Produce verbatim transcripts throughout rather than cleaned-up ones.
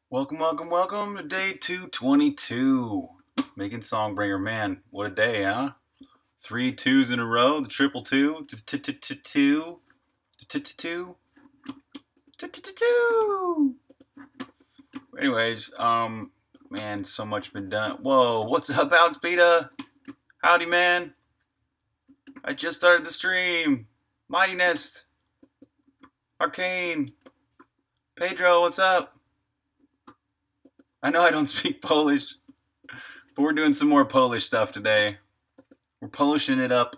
Welcome, welcome, welcome to day two twenty-two. Making Songbringer, man, what a day, huh? Three twos in a row, the triple two, two, two, two. Anyways, um, man, so much been done. Whoa, what's up, Alex Pita? Howdy, man. I just started the stream. Mighty Nest, Arcane, Pedro, what's up? I know I don't speak Polish, but we're doing some more Polish stuff today. We're polishing it up.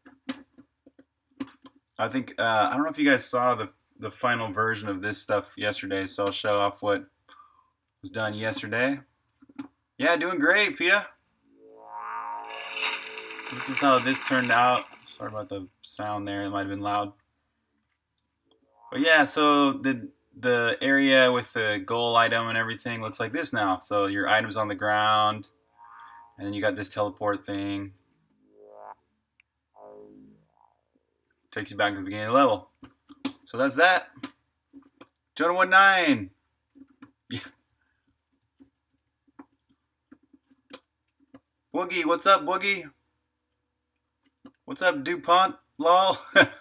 I think, uh, I don't know if you guys saw the, the final version of this stuff yesterday, so I'll show off what was done yesterday. Yeah, doing great, Peta. This is how this turned out. Sorry about the sound there, it might have been loud. But yeah, so the the area with the goal item and everything looks like this now. So your item's on the ground, and then you got this teleport thing. Takes you back to the beginning of the level. So that's that. Jonah one nine. Yeah. Boogie, what's up, Boogie? What's up, DuPont? Lol.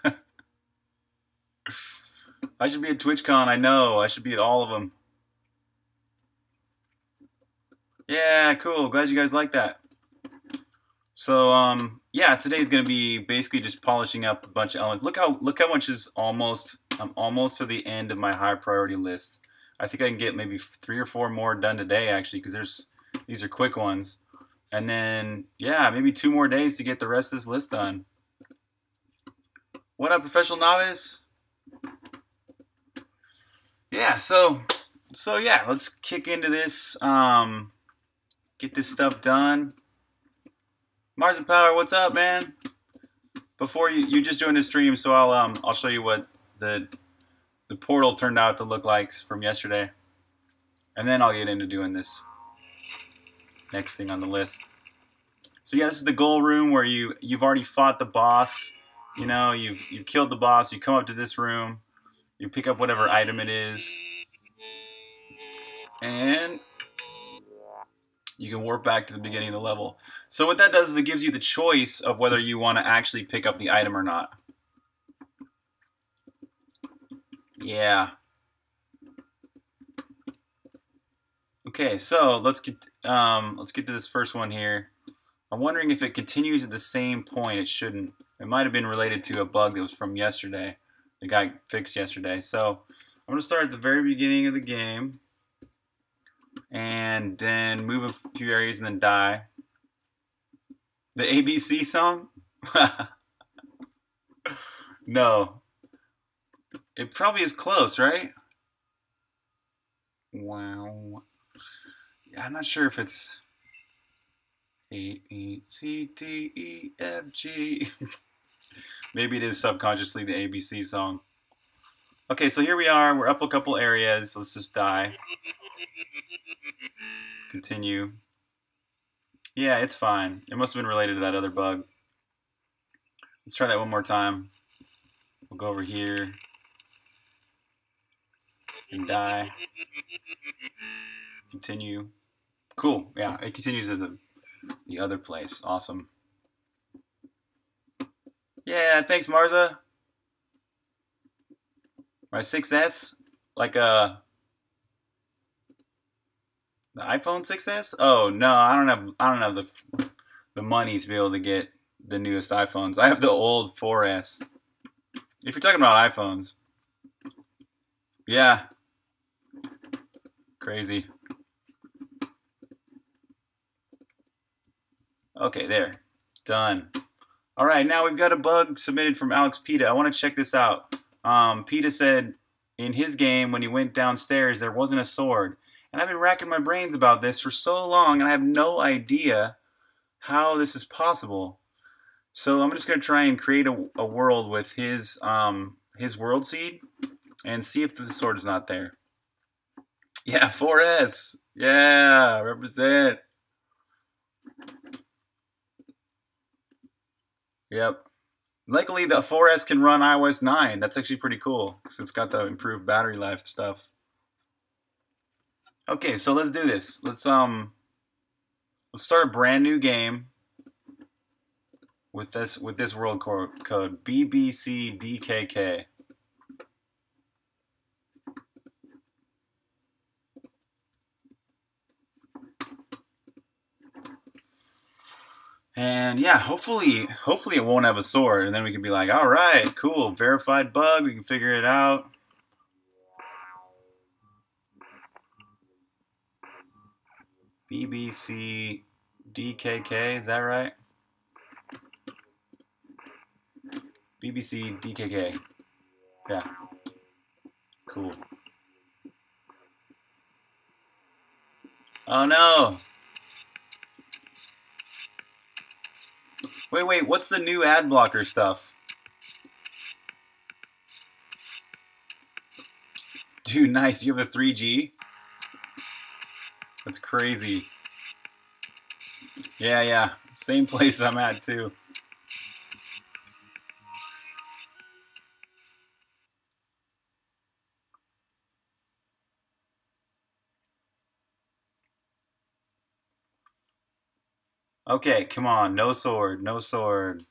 I should be at TwitchCon, I know. I should be at all of them. Yeah, cool. Glad you guys like that. So, um, yeah, today's gonna be basically just polishing up a bunch of elements. Look how look how much is almost. I'm almost to the end of my high priority list. I think I can get maybe three or four more done today, actually, because there's these are quick ones. And then, yeah, maybe two more days to get the rest of this list done. What up, Professional Novice? Yeah, so, so yeah, let's kick into this. Um, get this stuff done. Mars and Power, what's up, man? Before you, you just joined the stream, so I'll um I'll show you what the the portal turned out to look like from yesterday, and then I'll get into doing this next thing on the list. So yeah, this is the goal room where you you've already fought the boss. You know, you've you've killed the boss. You come up to this room. You pick up whatever item it is, and you can warp back to the beginning of the level. So what that does is it gives you the choice of whether you want to actually pick up the item or not. Yeah. Okay, so let's get um, let's get to this first one here. I'm wondering if it continues at the same point. It shouldn't. It might have been related to a bug that was from yesterday. The guy fixed yesterday. So I'm going to start at the very beginning of the game, and then move a few areas and then die. The A B C song? No. It probably is close, right? Wow. Yeah, I'm not sure if it's A, B, C, D, E, F, G. Maybe it is subconsciously the A B C song. Okay, so here we are. We're up a couple areas. Let's just die. Continue. Yeah, it's fine. It must have been related to that other bug. Let's try that one more time. We'll go over here and die. Continue. Cool. Yeah, it continues at the, the other place. Awesome. Yeah, thanks, Marza. My six S, like a the iPhone six S. Oh no, I don't have I don't have the the money to be able to get the newest iPhones. I have the old four S. If you're talking about iPhones, yeah, crazy. Okay, there, done. All right, now we've got a bug submitted from Alex Pita. I want to check this out. Um, Pita said in his game when he went downstairs there wasn't a sword. And I've been racking my brains about this for so long, and I have no idea how this is possible. So I'm just going to try and create a, a world with his um, his world seed and see if the sword is not there. Yeah, four S. Yeah, represent. Yep. Luckily, the four S can run iOS nine. That's actually pretty cool because it's got the improved battery life stuff. Okay, so let's do this. Let's um let's start a brand new game with this with this world code B B C D K K. And yeah, hopefully hopefully it won't have a sword, and then we can be like, all right, cool, verified bug, we can figure it out. B B C D K K, is that right? B B C D K K. Yeah. Cool. Oh no! Wait, wait, what's the new ad blocker stuff? Dude, nice. You have a three G? That's crazy. Yeah, yeah. Same place I'm at, too. Okay, come on. No sword. No sword.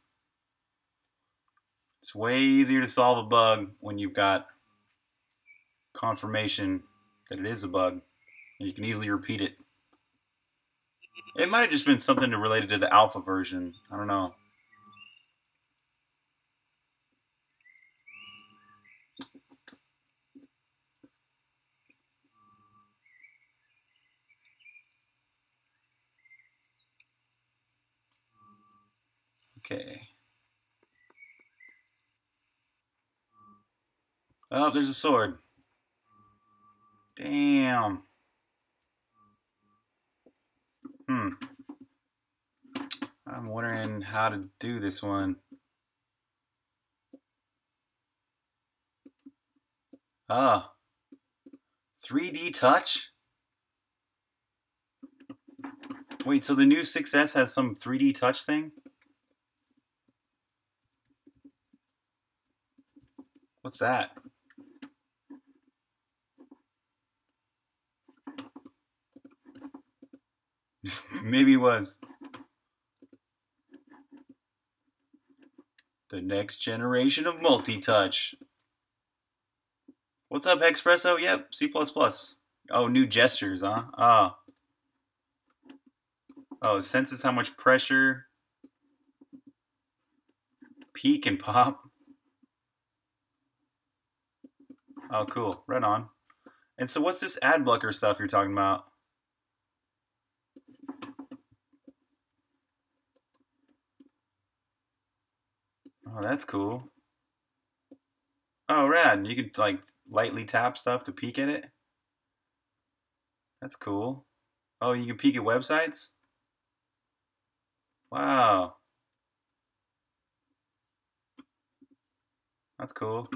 It's way easier to solve a bug when you've got confirmation that it is a bug. And you can easily repeat it. It might have just been something related to the alpha version. I don't know. Okay. Oh, there's a sword. Damn. Hmm. I'm wondering how to do this one. Ah. three D touch? Wait, so the new six S has some three D touch thing? What's that? Maybe it was. The next generation of multi-touch. What's up, Expresso? Yep, C plus plus. Oh, new gestures, huh? Oh. Oh, it senses how much pressure. Peak and pop. Oh, cool. Right on. And so what's this ad blocker stuff you're talking about? Oh, that's cool. Oh, rad. You could, like, lightly tap stuff to peek at it? That's cool. Oh, you can peek at websites? Wow. That's cool.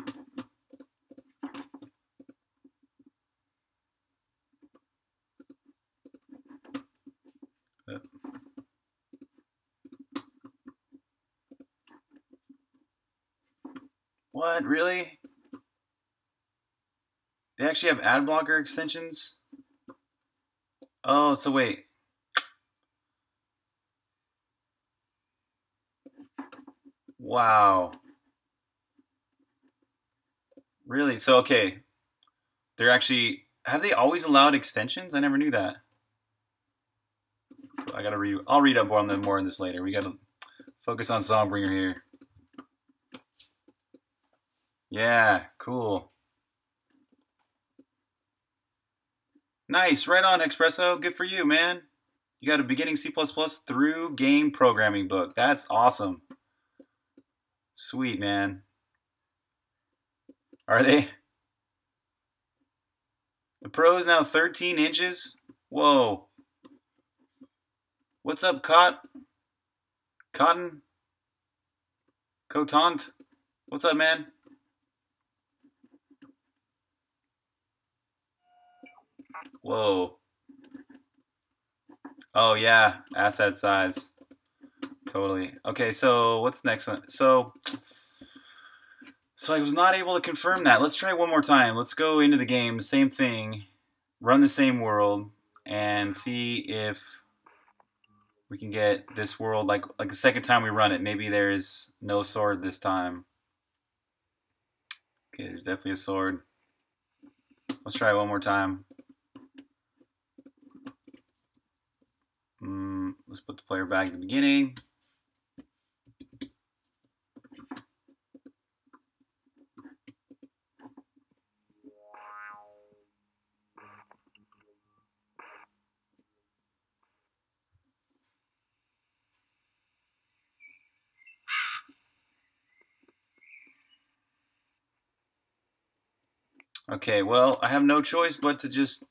Yep. What? Really? They actually have ad blocker extensions? Oh, so wait. Wow. Really? So, okay. They're actually... Have they always allowed extensions? I never knew that. I gotta read... I'll read up on them more on this later. We gotta focus on Songbringer here. Yeah, cool. Nice. Right on, Expresso. Good for you, man. You got a beginning C plus plus through game programming book. That's awesome. Sweet, man. Are they? The Pro is now thirteen inches? Whoa. What's up, Cot? Cotton? Cotant? What's up, man? Whoa. Oh, yeah. Asset size. Totally. Okay, so what's next? So, so I was not able to confirm that. Let's try one more time. Let's go into the game. Same thing. run the same world and see if we can get this world like like the second time we run it. Maybe there's no sword this time. Okay, there's definitely a sword. Let's try it one more time. Mm, let's put the player back at the beginning. Okay, well, I have no choice but to just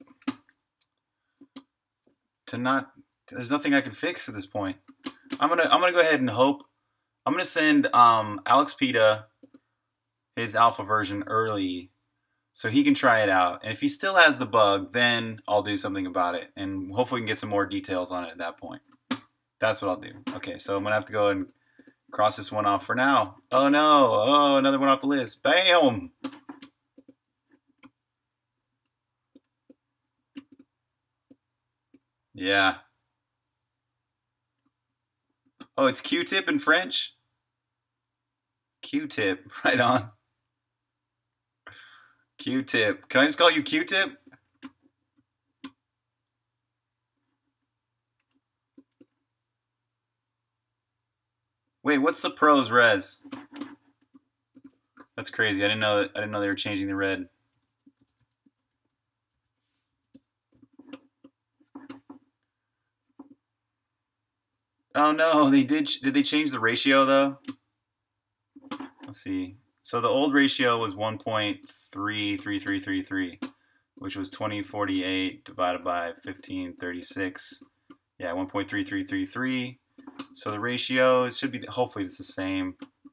to not. There's nothing I can fix at this point. I'm gonna I'm gonna go ahead and hope. I'm gonna send um, Alex Pita his alpha version early so he can try it out. And if he still has the bug, then I'll do something about it, and hopefully we can get some more details on it at that point. That's what I'll do. Okay, so I'm gonna have to go and cross this one off for now. Oh no! Oh, another one off the list. Bam! Yeah. Oh, it's Q-tip in French? Q-tip. Right on. Q-tip. Can I just call you Q-tip? Wait, what's the pros res? That's crazy. I didn't know that, I didn't know they were changing the red. Oh no, they did. Did they change the ratio though? Let's see. So the old ratio was one point three three three three three, which was twenty forty-eight divided by fifteen thirty-six. Yeah, one point three three three three. So the ratio, it should be, hopefully it's the same.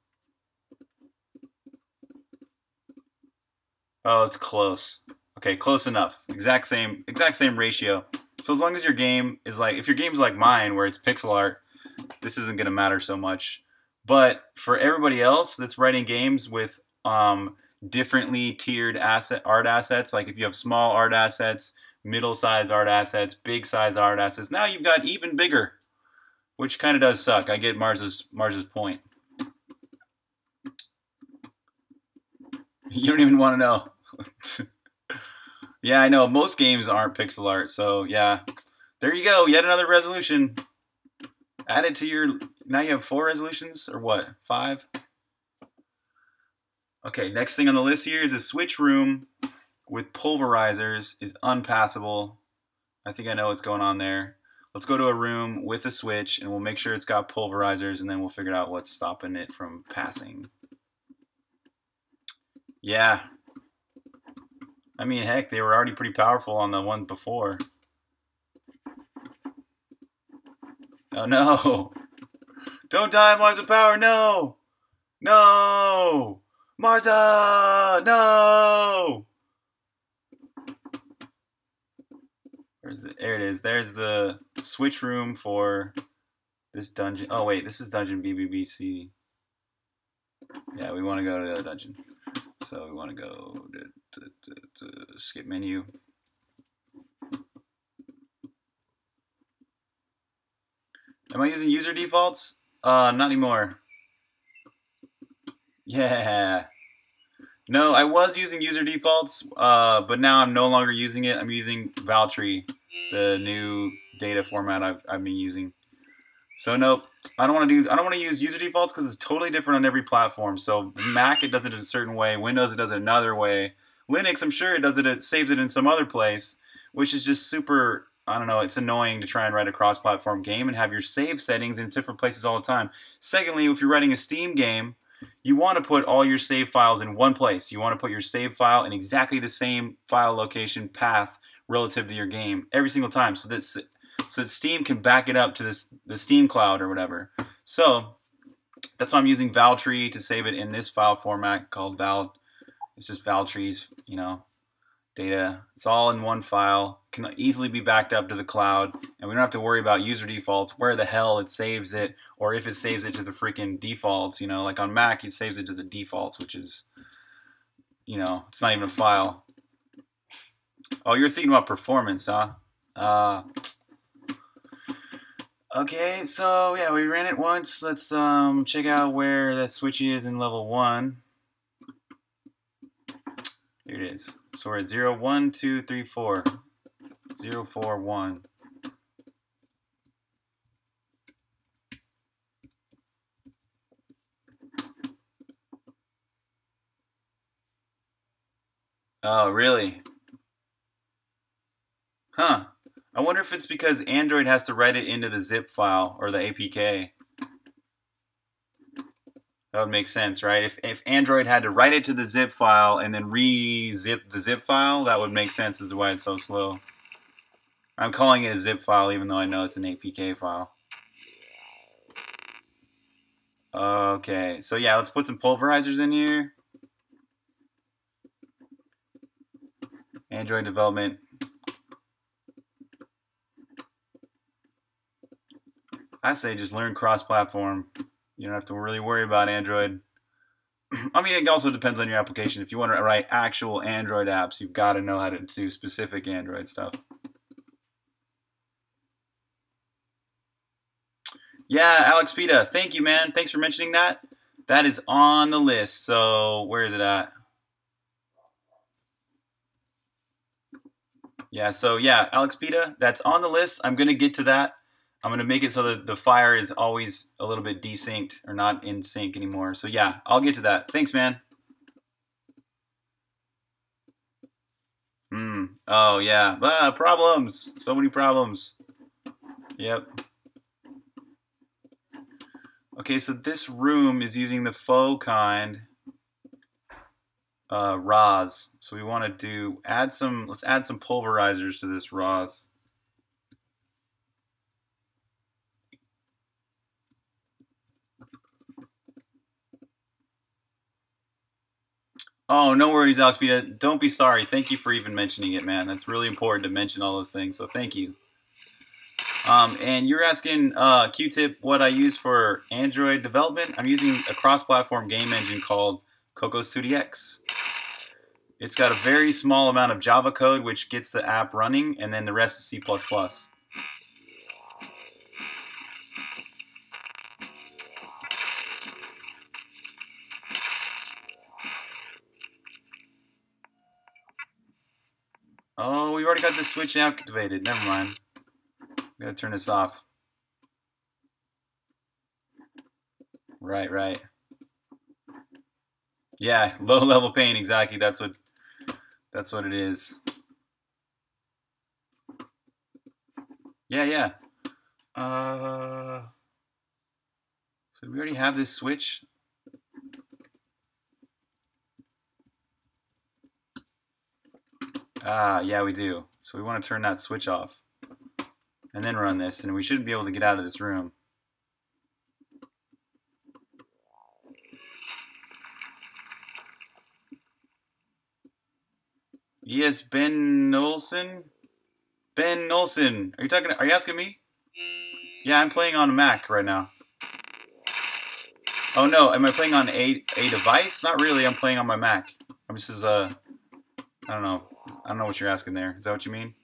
Oh, it's close. Okay, close enough. Exact same, exact same ratio. So as long as your game is like, if your game's like mine where it's pixel art, this isn't going to matter so much. But for everybody else that's writing games with um, differently tiered asset art assets, like if you have small art assets, middle-sized art assets, big-size art assets, now you've got even bigger, which kind of does suck. I get Mars's Mars's point. You don't even want to know. Yeah, I know. Most games aren't pixel art, so yeah. There you go. Yet another resolution. Add it to your... Now you have four resolutions, or what? Five? Okay, next thing on the list here is a switch room with pulverizers is unpassable. I think I know what's going on there. Let's go to a room with a switch, and we'll make sure it's got pulverizers, and then we'll figure out what's stopping it from passing. Yeah. I mean, heck, they were already pretty powerful on the one before. Oh, no. Don't die, Marza Power, no! No! Marza! No! Where's the, there it is. There's the switch room for this dungeon. Oh, wait, this is dungeon B B B C. Yeah, we want to go to the other dungeon. So we want to go to, to, to, to skip menu. Am I using user defaults? Uh, not anymore. Yeah. No, I was using user defaults, uh, but now I'm no longer using it. I'm using Valtree, the new data format I've, I've been using. So nope, I don't want to do. I don't want to use user defaults because it's totally different on every platform. So Mac, it does it a certain way. Windows, it does it another way. Linux, I'm sure it does it. It saves it in some other place, which is just super. I don't know. It's annoying to try and write a cross-platform game and have your save settings in different places all the time. Secondly, if you're writing a Steam game, you want to put all your save files in one place. You want to put your save file in exactly the same file location path relative to your game every single time, so that so that Steam can back it up to this the Steam cloud or whatever. So that's why I'm using Valtree to save it in this file format called Val. It's just Valtree's, you know, data. It's all in one file. Can easily be backed up to the cloud, and we don't have to worry about user defaults, where the hell it saves it, or if it saves it to the freaking defaults. You know, like on Mac, it saves it to the defaults, which is, you know, it's not even a file. Oh, you're thinking about performance, huh? Uh, okay, so yeah, we ran it once. Let's um check out where that switch is in level one. Here it is. So we're at zero, one, two, three, four. Zero, four, one. Oh, really? Huh. I wonder if it's because Android has to write it into the zip file or the A P K. That would make sense, right? If, if Android had to write it to the zip file and then re-zip the zip file, that would make sense as to why it's so slow. I'm calling it a zip file even though I know it's an A P K file. Okay, so yeah, let's put some pulverizers in here. Android development. I say just learn cross-platform. You don't have to really worry about Android. I mean, it also depends on your application. If you want to write actual Android apps, you've got to know how to do specific Android stuff. Yeah, Alex Pita, thank you, man. Thanks for mentioning that. That is on the list. So where is it at? Yeah, so yeah, Alex Pita, that's on the list. I'm going to get to that. I'm going to make it so that the fire is always a little bit desynced or not in sync anymore. So yeah, I'll get to that. Thanks, man. Hmm. Oh, yeah. Ah, problems. So many problems. Yep. Okay, so this room is using the faux kind uh, R O S. So we want to do, add some, let's add some pulverizers to this R O S. Oh, no worries, Alex Pita. Don't be sorry. Thank you for even mentioning it, man. That's really important to mention all those things, so thank you. Um, and you're asking uh, Q-Tip what I use for Android development. I'm using a cross-platform game engine called Cocos two D X. It's got a very small amount of Java code, which gets the app running, and then the rest is C plus plus. Oh, we already got the switch activated. Never mind. We gotta turn this off. Right, right. Yeah, low level pain. Exactly. That's what. That's what it is. Yeah, yeah. Uh, so we already have this switch. Ah, yeah, we do. So we want to turn that switch off. And then run this, and we should be able to get out of this room. Yes, Ben Olson? Ben Olson. Are you talking, are you asking me? Yeah, I'm playing on a Mac right now. Oh no, am I playing on a, a device? Not really, I'm playing on my Mac. This is, uh, I don't know. I don't know what you're asking there. Is that what you mean?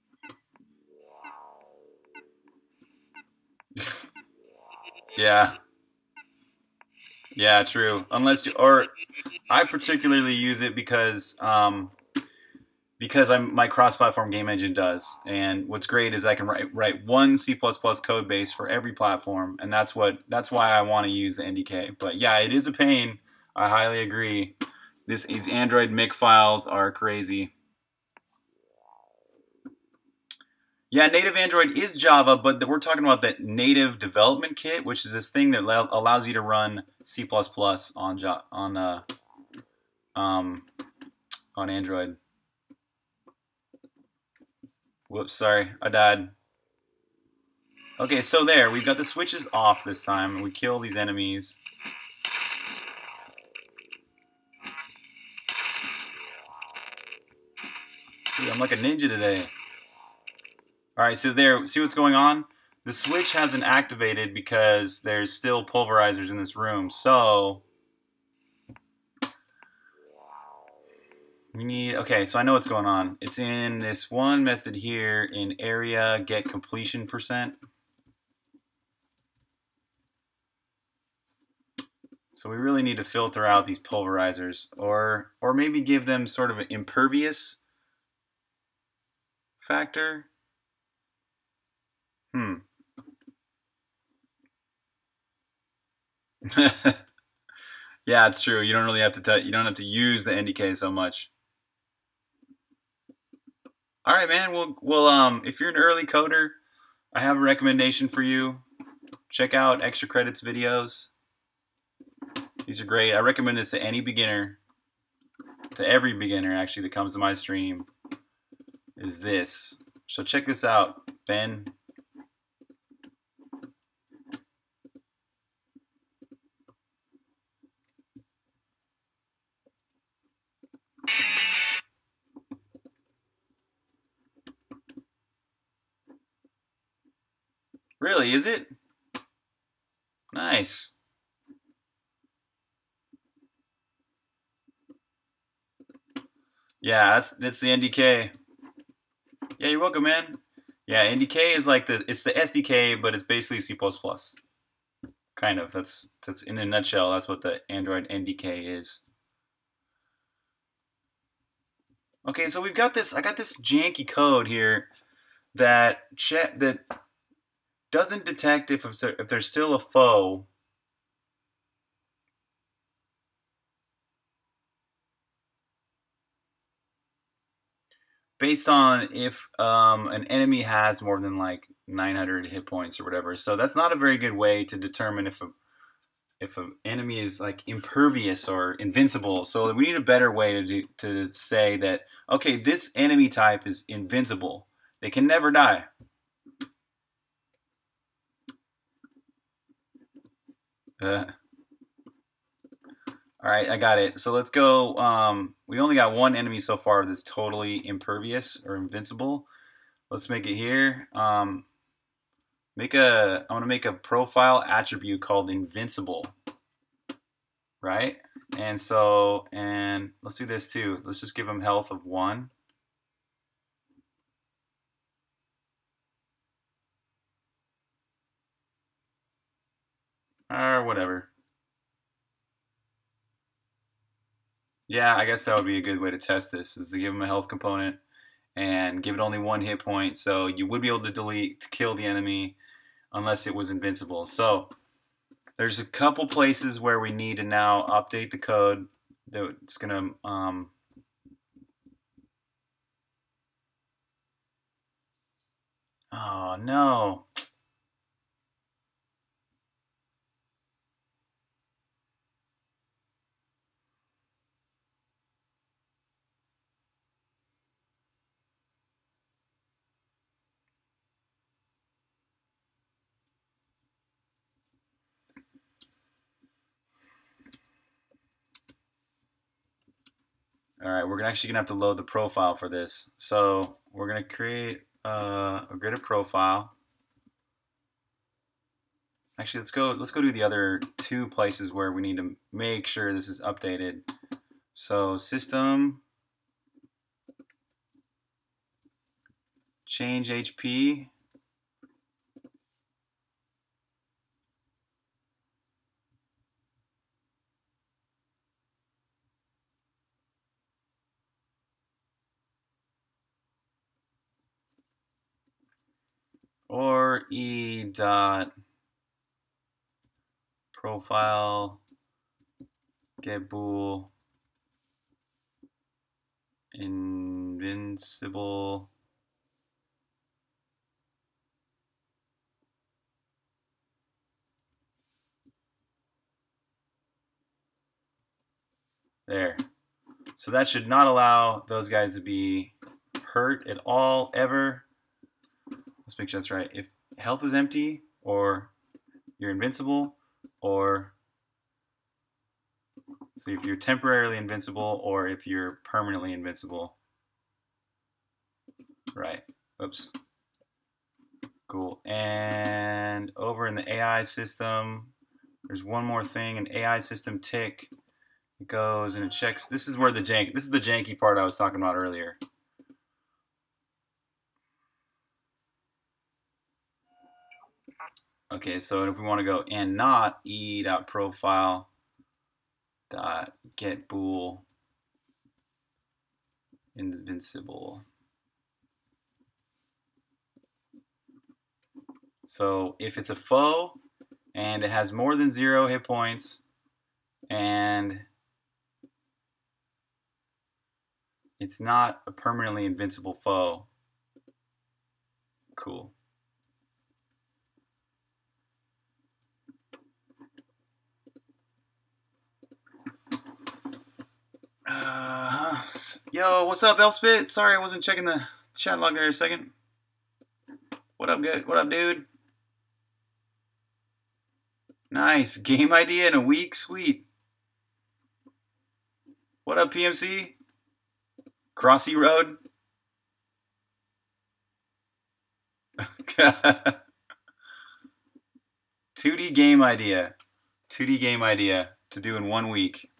Yeah. Yeah, true. Unless you, or I particularly use it because, um, because I'm my cross-platform game engine does. And what's great is I can write write one C plus plus code base for every platform, and that's what that's why I want to use the N D K. But yeah, it is a pain. I highly agree. This these Android M I C files are crazy. Yeah, native Android is Java, but we're talking about that native development kit, which is this thing that allows you to run C plus plus on on uh, um, on Android. Whoops, sorry, I died. Okay, so there, we've got the switches off this time, and we kill these enemies. Dude, I'm like a ninja today. Alright, so there, see what's going on? The switch hasn't activated because there's still pulverizers in this room, so We need, okay, so I know what's going on. It's in this one method here in area get completion percent. So we really need to filter out these pulverizers, or or maybe give them sort of an impervious factor. Hmm. Yeah, it's true. You don't really have to t you don't have to use the N D K so much. All right, man. Well, well, um, if you're an early coder, I have a recommendation for you. Check out Extra Credits videos. These are great. I recommend this to any beginner, to every beginner actually that comes to my stream. Is this? So check this out, Ben. Really, is it? Nice. Yeah, that's that's the N D K. Yeah, you're welcome, man. Yeah, N D K is like the it's the S D K, but it's basically C plus plus. Kind of. That's that's in a nutshell. That's what the Android N D K is. Okay, so we've got this. I got this janky code here that che that doesn't detect if if there's still a foe. Based on if um, an enemy has more than like nine hundred hit points or whatever. So that's not a very good way to determine if a if an enemy is like impervious or invincible. So we need a better way to do, to say that, okay, this enemy type is invincible. They can never die. Uh, all right, I got it. So let's go. Um, we only got one enemy so far that's totally impervious or invincible. Let's make it here. Um, make a. I want to make a profile attribute called invincible. Right? And so, and let's do this too. Let's just give him health of one. Or whatever. Yeah, I guess that would be a good way to test this, is to give him a health component and give it only one hit point. So you would be able to delete, to kill the enemy unless it was invincible. So there's a couple places where we need to now update the code. That's going to... Um, oh, no. All right, we're actually gonna have to load the profile for this. So we're gonna create uh, a grid of profile. Actually, let's go. Let's go do the other two places where we need to make sure this is updated. So system change H P. Or e dot profile get bool invincible there. So that should not allow those guys to be hurt at all ever. Let's make sure that's right. If health is empty, or you're invincible, or so if you're temporarily invincible, or if you're permanently invincible. Right. Oops. Cool. And over in the A I system, there's one more thing, an A I system tick It goes and it checks. This is where the jank. This is the janky part I was talking about earlier. Okay, so if we want to go and not e dot profile dot get bool invincible. So if it's a foe and it has more than zero hit points and it's not a permanently invincible foe. Cool. Uh, yo, what's up, Elspit? Sorry, I wasn't checking the chat log there a second. What up, good? What up, dude? Nice game idea in a week, sweet. What up, P M C? Crossy Road. two D game idea. two D game idea to do in one week.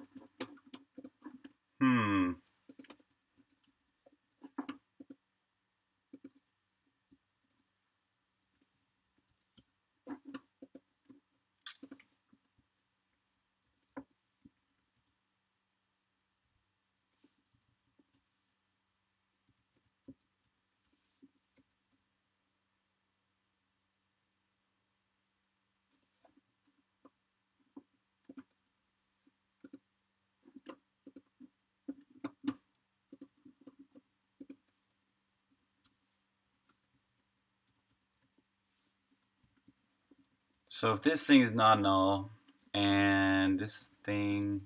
Hmm. So if this thing is not null, and this thing...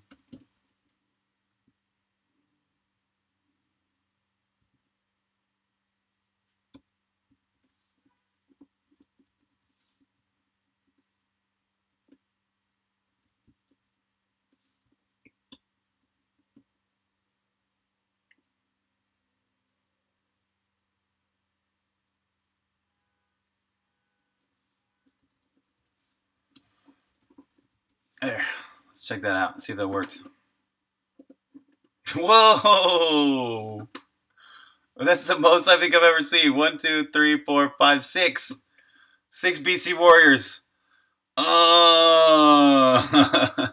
There. Let's check that out, see if that works. Whoa! That's the most I think I've ever seen. One, two, three, four, five, six. Six B C Warriors. Oh!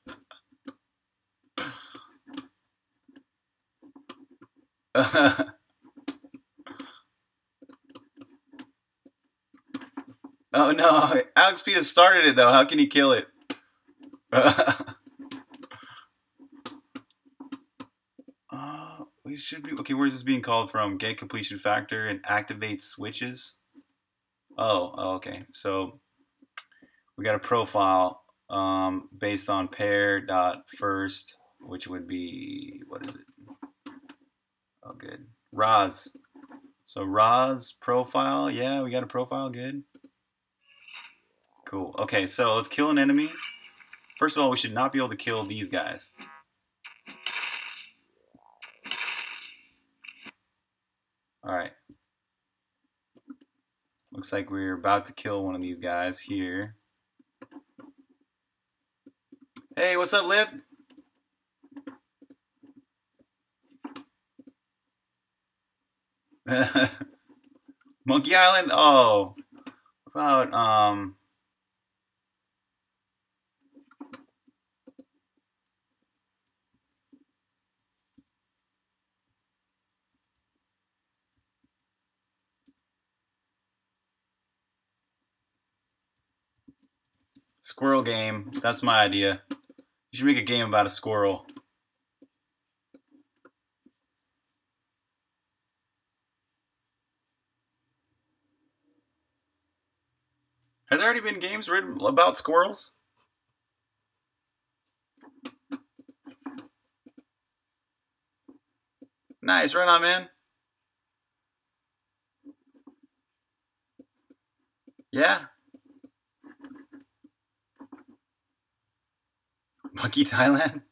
Oh no, Alex Pita started it though. How can he kill it? uh, we should be okay. Where's this being called from? Gate completion factor and activate switches. Oh, oh okay. So we got a profile um, based on pair dot first, which would be what is it? Oh, good. Raz. So Raz profile. Yeah, we got a profile. Good. Cool. Okay, so let's kill an enemy. First of all, we should not be able to kill these guys. Alright. Looks like we're about to kill one of these guys here. Hey, what's up, Liv? Monkey Island? Oh. What about, um... Squirrel game. That's my idea. You should make a game about a squirrel. Has there already been games written about squirrels? Nice, right on, man. Yeah. Monkey Thailand?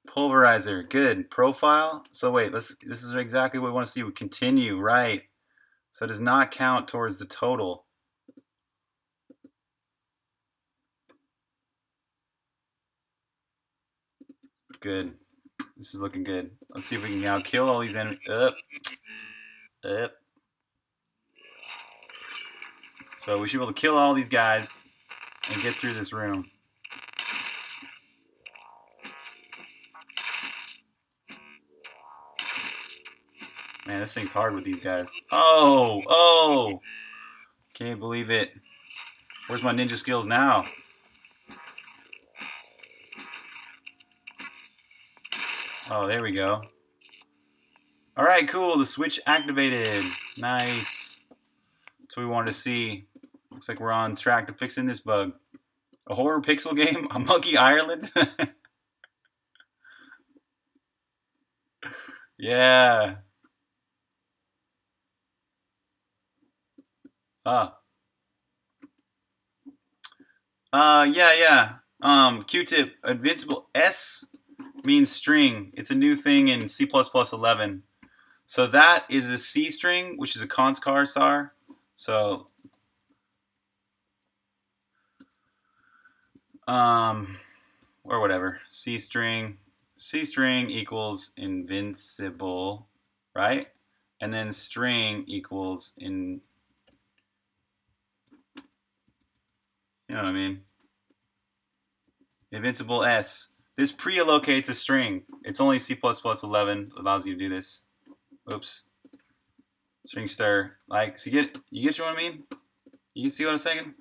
Pulverizer, good. Profile. So wait, let's. This is exactly what we want to see. We continue, right? So it does not count towards the total. Good. This is looking good. Let's see if we can now kill all these enemies. Up, up. So we should be able to kill all these guys and get through this room. Man, this thing's hard with these guys. Oh, oh! Can't believe it. Where's my ninja skills now? Oh, there we go. Alright, cool. The switch activated. Nice. That's what we wanted to see. Looks like we're on track to fixing this bug. A horror pixel game? A Monkey Ireland? Yeah. Ah. Uh, yeah, yeah. Um, Q-tip. Invincible S means string. It's a new thing in C plus plus eleven. So that is a C string, which is a const char star. So, um, or whatever. C string. C string equals invincible, right? And then string equals in, you know what I mean? Invincible S. This pre-allocates a string. It's only C plus plus eleven allows you to do this. Oops. String stir. Like, so you get, you get what I mean? You can see what I'm saying?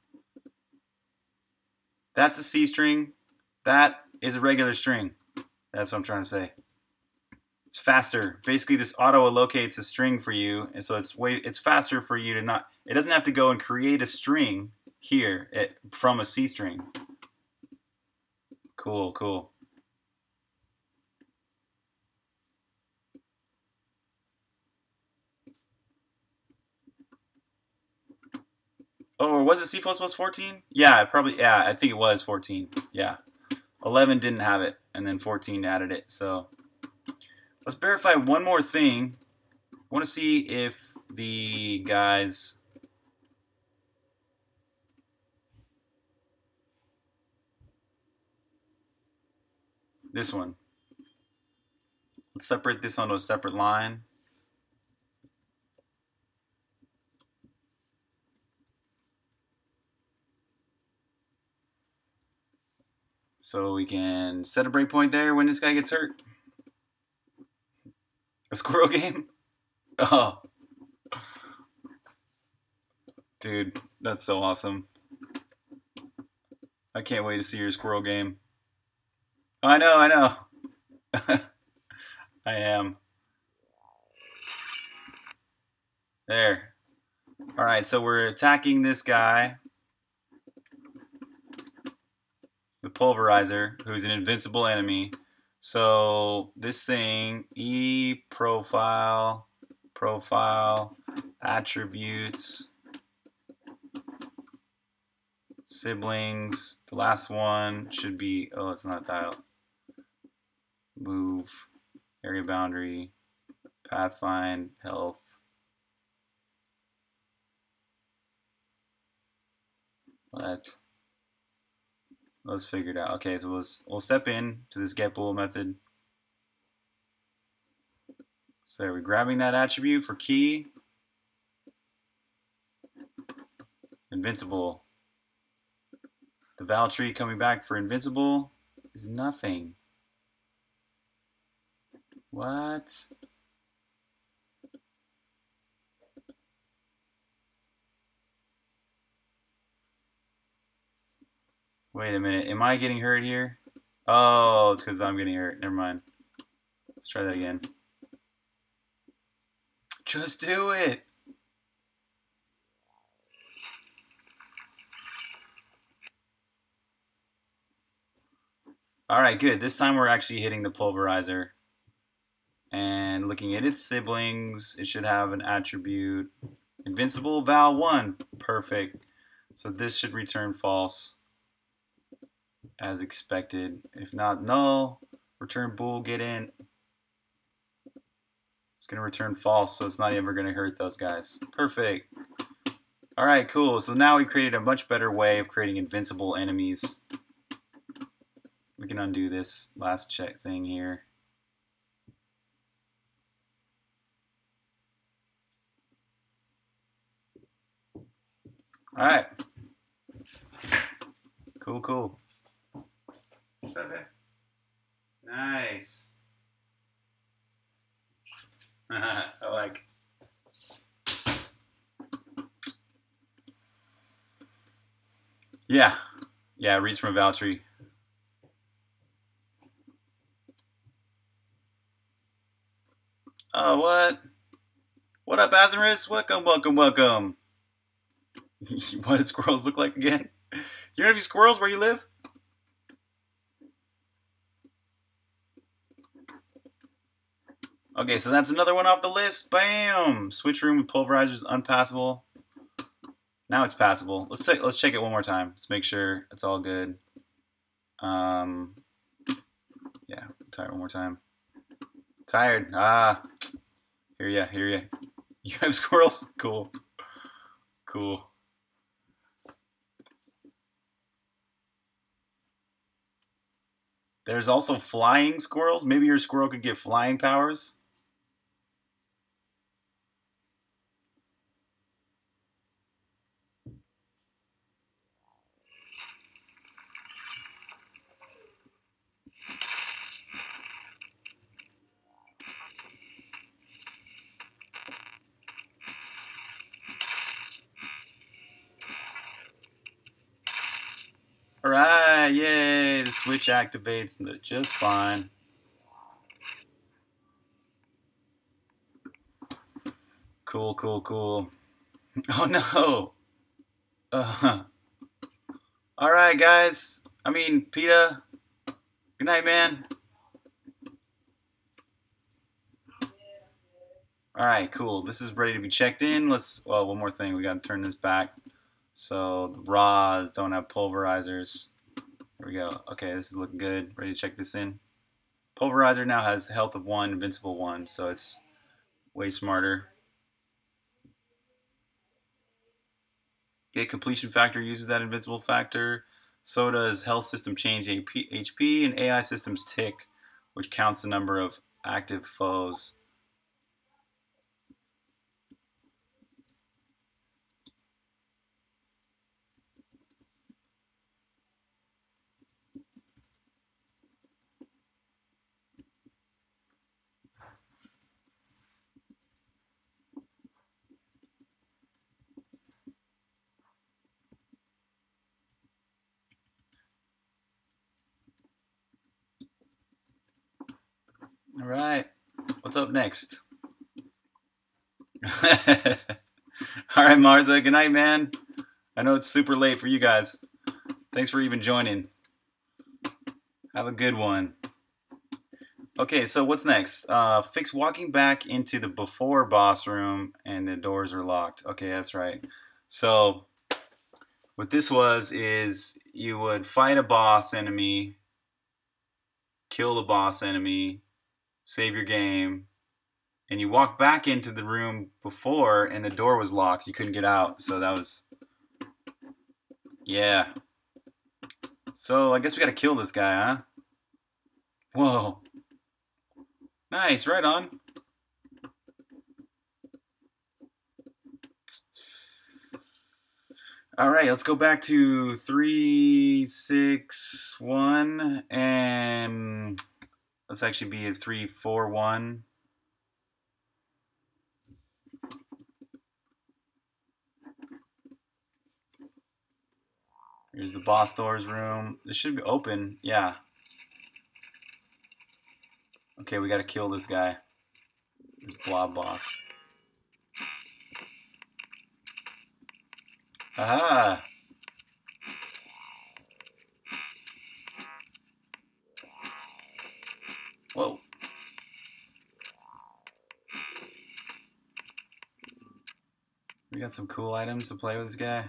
That's a C string. That is a regular string. That's what I'm trying to say. It's faster. Basically, this auto allocates a string for you, and so it's way it's faster for you to not. It doesn't have to go and create a string here it, from a C string. Cool, cool. Oh, was it C plus plus fourteen? Yeah, probably. Yeah, I think it was fourteen. Yeah, eleven didn't have it, and then fourteen added it. So let's verify one more thing. I want to see if the guys. This one. Let's separate this onto a separate line. So we can set a breakpoint there when this guy gets hurt. A squirrel game? Oh. Dude, that's so awesome. I can't wait to see your squirrel game. I know, I know. I am. There. Alright, so we're attacking this guy. The Pulverizer, who's an invincible enemy. So this thing, E profile, profile, attributes, siblings. The last one should be, oh, it's not dialed. Move, area boundary, pathfind, health. Let. Let's figure it out. Okay, so let's, we'll step in to this getBool method. So we're grabbing that attribute for key. Invincible. The val tree coming back for invincible is nothing. What? Wait a minute. Am I getting hurt here? Oh, it's because I'm getting hurt. Never mind. Let's try that again. Just do it. All right, good. This time we're actually hitting the Pulverizer. And looking at its siblings, it should have an attribute. Invincible val one. Perfect. So this should return false as expected. If not null, Return bool, get in. It's going to return false, so it's not ever going to hurt those guys. Perfect. All right, cool. So now we created a much better way of creating invincible enemies. We can undo this last check thing here. All right. Cool, cool. What's up, man? Nice. I like. Yeah. Yeah, reads from Valtteri. Oh, what? What up, Azaris? Welcome, welcome, welcome. What do squirrels look like again? You know any squirrels where you live? Okay, so that's another one off the list. Bam! Switch room with pulverizers unpassable. Now it's passable. Let's take let's check it one more time. Let's make sure it's all good. Um, yeah, try it one more time. Tired. Ah, hear ya, hear ya. You have squirrels? Cool, cool. There's also flying squirrels. Maybe your squirrel could get flying powers. Alright, yay, the switch activates just fine. Cool, cool, cool. Oh no! Uh, Alright, guys. I mean, PETA. Good night, man. Alright, cool. This is ready to be checked in. Let's, well, one more thing. We gotta turn this back. So the raws don't have pulverizers. There we go. Okay, this is looking good. Ready to check this in. Pulverizer now has health of one, invincible one, so it's way smarter. Get completion factor uses that invincible factor. So does health system change H P, and A I systems tick, which counts the number of active foes. All right, what's up next? All right, Marza, good night, man. I know it's super late for you guys. Thanks for even joining. Have a good one. Okay, so what's next? Uh, fix walking back into the before boss room and the doors are locked. Okay, that's right. So what this was is you would fight a boss enemy, kill the boss enemy, save your game, and you walk back into the room before and the door was locked. You couldn't get out. So that was, yeah. So I guess we gotta kill this guy, huh? Whoa. Nice, right on. All right, let's go back to three, six, one, and let's actually be at three, four, one. Here's the boss doors room. This should be open, yeah. Okay, we gotta kill this guy. This blob boss. Aha! Whoa. We got some cool items to play with this guy.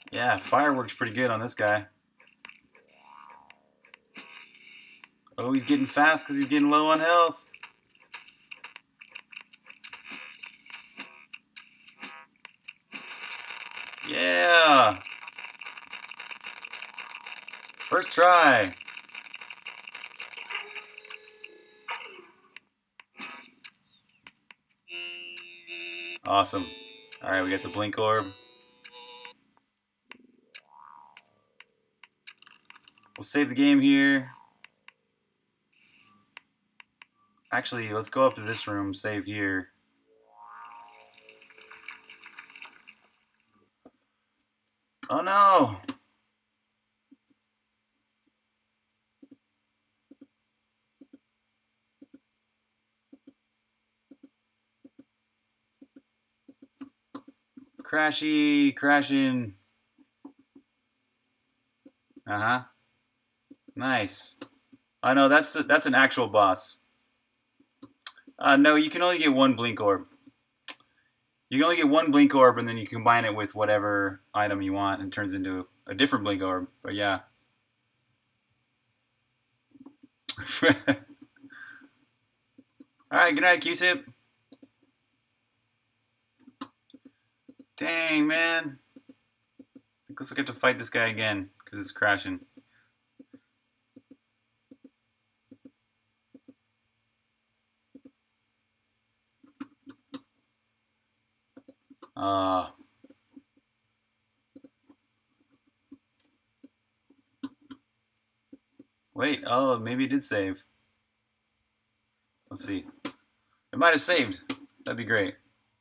Yeah, fire works pretty good on this guy. Oh, he's getting fast because he's getting low on health. Yeah. First try. Awesome. All right, we got the blink orb. We'll save the game here. Actually, let's go up to this room, save here. Oh no! Crashy, crashing. Uh-huh. Nice. I know that's the, that's an actual boss. Uh, no, you can only get one blink orb. You can only get one blink orb, and then you combine it with whatever item you want, and it turns into a different blink orb. But yeah. All right, good night, Q-Tip. Dang, man. I guess I get to fight this guy again because it's crashing. Uh, wait, oh, maybe it did save. Let's see. It might have saved. That'd be great.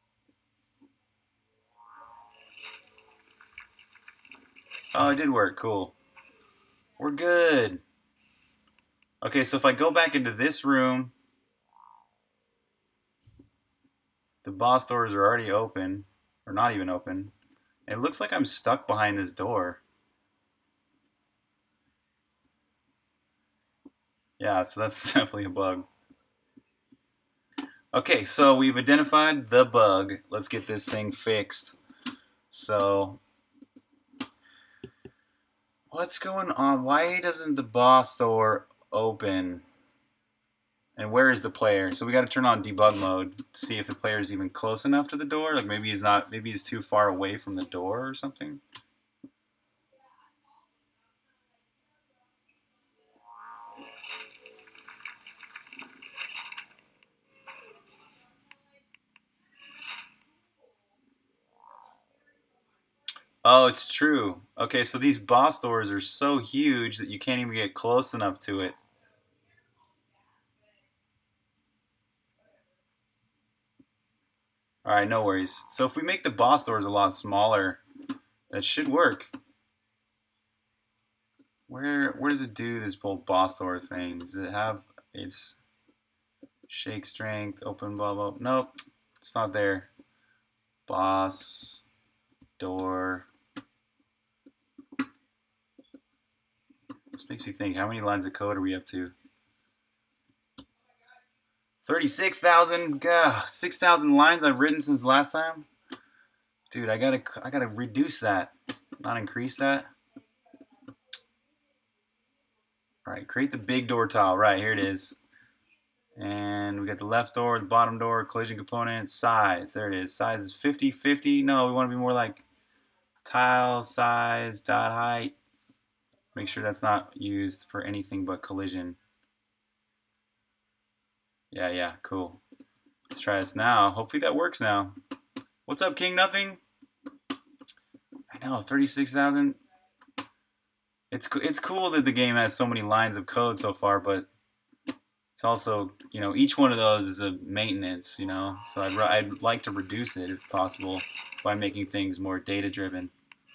Oh, it did work. Cool. We're good. Okay, so if I go back into this room, the boss doors are already open, or not even open. It looks like I'm stuck behind this door. Yeah, so that's definitely a bug. Okay, so we've identified the bug. Let's get this thing fixed. So, what's going on? Why doesn't the boss door open? And where is the player? So we got to turn on debug mode to see if the player is even close enough to the door. Like maybe he's not. Maybe he's too far away from the door or something. Oh, it's true. Okay, so these boss doors are so huge that you can't even get close enough to it. All right, no worries. So if we make the boss doors a lot smaller, that should work. Where where does it do this whole boss door thing? Does it have its shake strength, open blah blah? Nope, it's not there. Boss door. This makes me think, how many lines of code are we up to? thirty-six thousand? six thousand lines I've written since last time? Dude, I gotta, I gotta reduce that, not increase that. All right, create the big door tile. Right, here it is. And we got the left door, the bottom door, collision component, size. There it is. Size is fifty, fifty. No, we want to be more like tile size, dot height. Make sure that's not used for anything but collision. Yeah, yeah, cool. Let's try this now. Hopefully that works now. What's up, King Nothing? I know, thirty-six thousand. It's it's cool that the game has so many lines of code so far, but it's also, you know, each one of those is a maintenance, you know. So I'd I'd like to reduce it if possible by making things more data driven.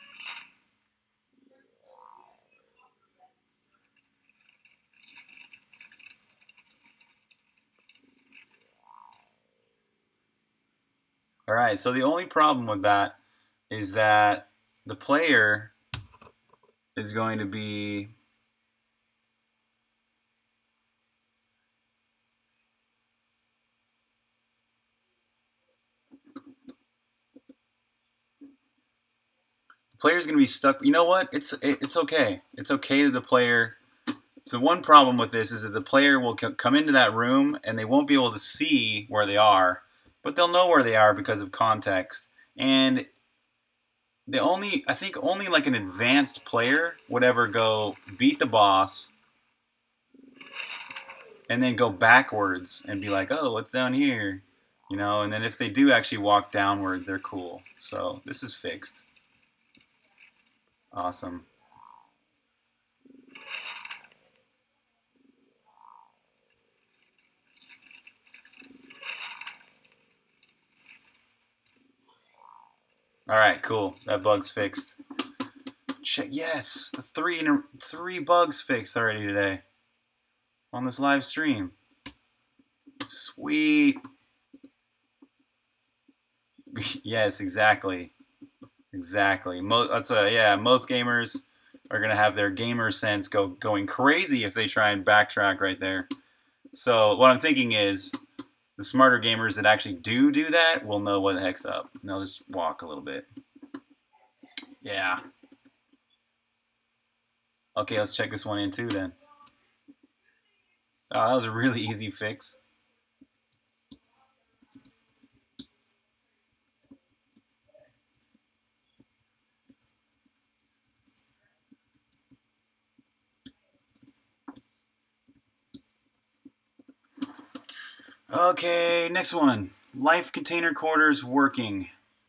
All right, so the only problem with that is that the player is going to be player's going to be stuck. You know what? It's it, it's okay. It's okay that the player... So one problem with this is that the player will come into that room and they won't be able to see where they are, but they'll know where they are because of context. And the only, I think only like an advanced player would ever go beat the boss and then go backwards and be like, oh, what's down here? You know, and then if they do actually walk downward, they're cool. So this is fixed. Awesome. All right, cool. That bug's fixed. Check. Yes, that's three in a, three bugs fixed already today on this live stream. Sweet. Yes, exactly. Exactly. Most that's a, yeah. Most gamers are gonna have their gamer sense go going crazy if they try and backtrack right there. So what I'm thinking is, the smarter gamers that actually do do that will know what the heck's up. And they'll just walk a little bit. Yeah. Okay, let's check this one in too then. Oh, that was a really easy fix. Okay, next one. Life container quarters working.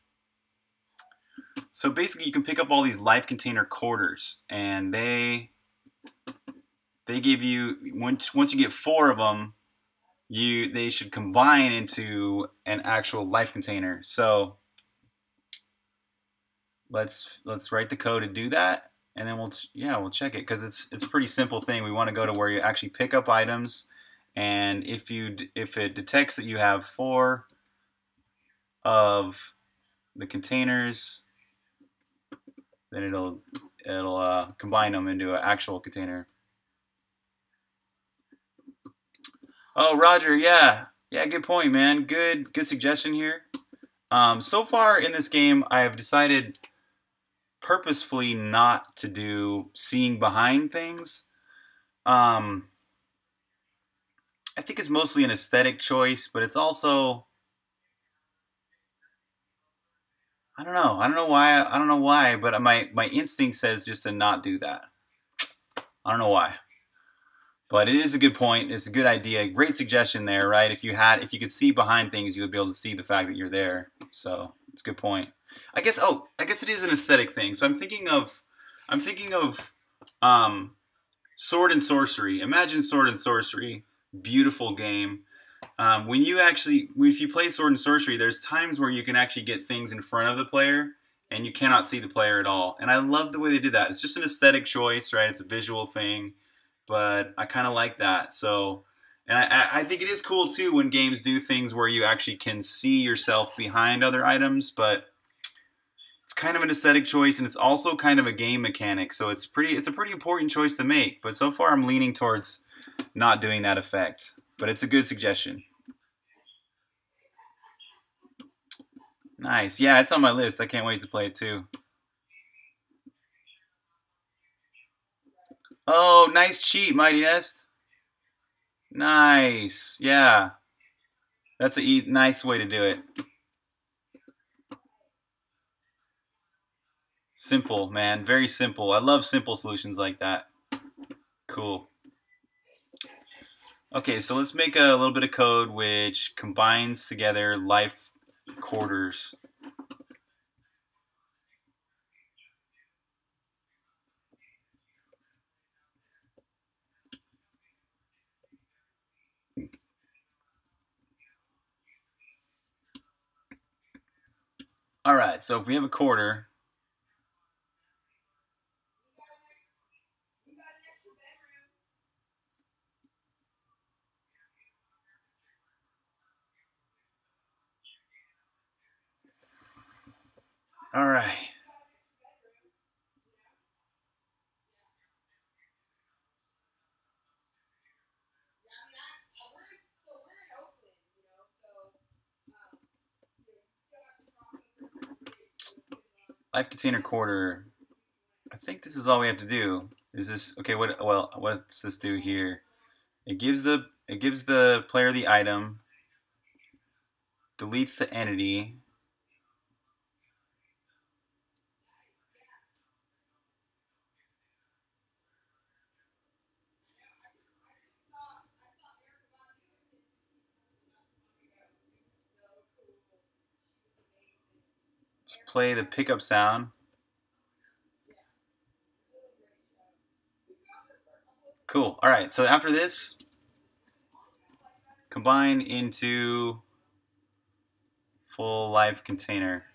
So basically you can pick up all these life container quarters and they they give you, once once you get four of them, you they should combine into an actual life container. So let's let's write the code to do that, and then we'll yeah, we'll check it because it's it's a pretty simple thing. We want to go to where you actually pick up items. And if you if it detects that you have four of the containers, then it'll it'll uh, combine them into an actual container. Oh, Roger, yeah, yeah, good point, man. Good good suggestion here. Um, so far in this game, I have decided purposefully not to do seeing behind things. Um, I think it's mostly an aesthetic choice, but it's also, I don't know. I don't know why. I don't know why, but my my instinct says just to not do that. I don't know why, but it is a good point. It's a good idea. Great suggestion there, right? If you had, if you could see behind things, you would be able to see the fact that you're there. So it's a good point. I guess. Oh, I guess it is an aesthetic thing. So I'm thinking of, I'm thinking of, um, Sword and Sorcery. Imagine Sword and Sorcery. Beautiful game. Um, when you actually, if you play Sword and Sorcery, there's times where you can actually get things in front of the player and you cannot see the player at all. And I love the way they did that. It's just an aesthetic choice, right? It's a visual thing, but I kind of like that. So, and I, I think it is cool too when games do things where you actually can see yourself behind other items, but it's kind of an aesthetic choice and it's also kind of a game mechanic. So it's pretty, it's a pretty important choice to make. But so far I'm leaning towards not doing that effect. But it's a good suggestion. Nice. Yeah, it's on my list. I can't wait to play it too. Oh, nice cheat, Mighty Nest. Nice. Yeah. That's a e nice way to do it. Simple, man. Very simple. I love simple solutions like that. Cool. Okay, so let's make a little bit of code which combines together life quarters. All right, so if we have a quarter, all right. Life container quarter. I think this is all we have to do. Is this okay? What well, what's this do here? It gives the it gives the player the item, deletes the entity. Just play the pickup sound. Cool. All right. So after this, combine into full life container.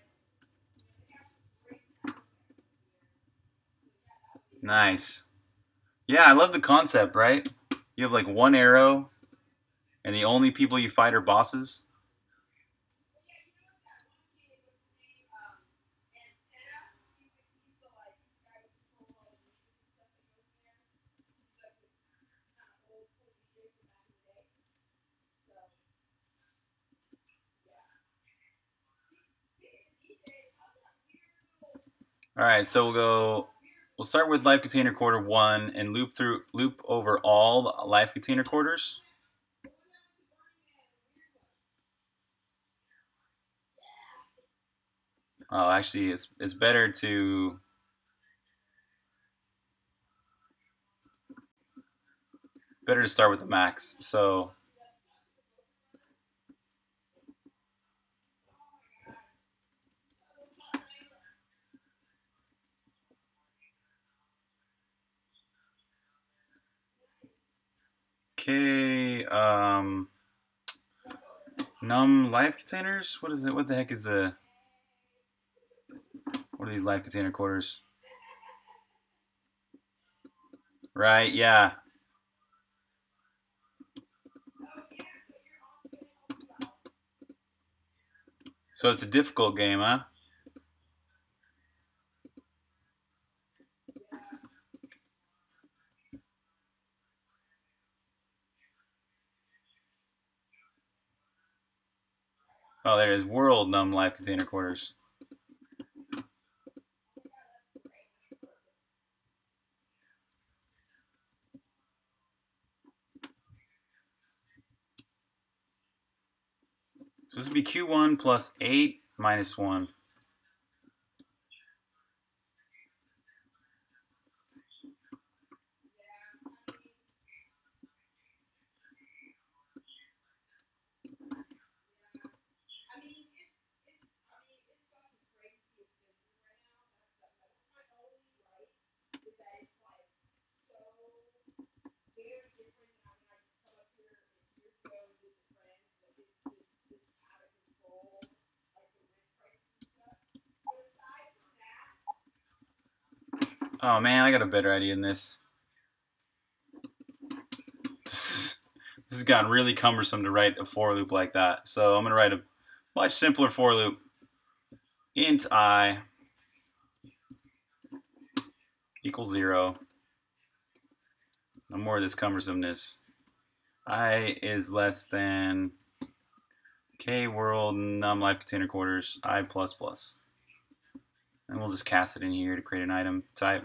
Nice. Yeah, I love the concept, right? You have like one arrow, and the only people you fight are bosses. All right, so we'll go. We'll start with life container quarter one and loop through, loop over all the life container quarters. Oh, actually, it's it's better to better to start with the max. So okay, um, num life containers. What is it? What the heck is the? What are these life container quarters? Right, yeah. So it's a difficult game, huh? Oh, there it is. World num life container quarters. So this would be Q one plus eight minus one. Oh man, I got a better idea than this. This has gotten really cumbersome to write a for loop like that. So I'm going to write a much simpler for loop. Int I equals zero. No more of this cumbersomeness. I is less than k world num life container quarters I plus plus. And we'll just cast it in here to create an item type.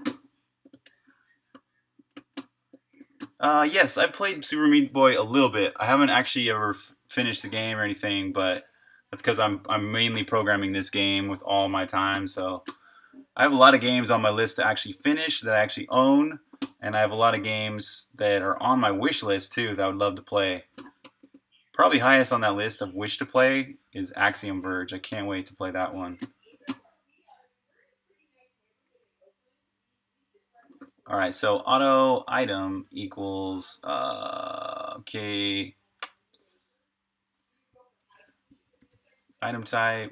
Uh, yes, I've played Super Meat Boy a little bit. I haven't actually ever f finished the game or anything, but that's because I'm I'm mainly programming this game with all my time. So I have a lot of games on my list to actually finish that I actually own, and I have a lot of games that are on my wish list too that I would love to play. Probably highest on that list of wish to play is Axiom Verge. I can't wait to play that one. All right, so auto item equals uh, okay. Item type.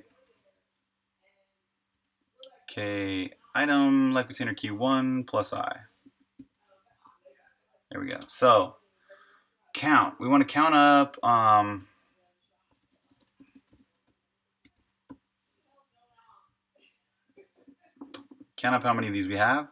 Okay, item life container Q one plus I. There we go. So count. We want to count up. Um, count up how many of these we have.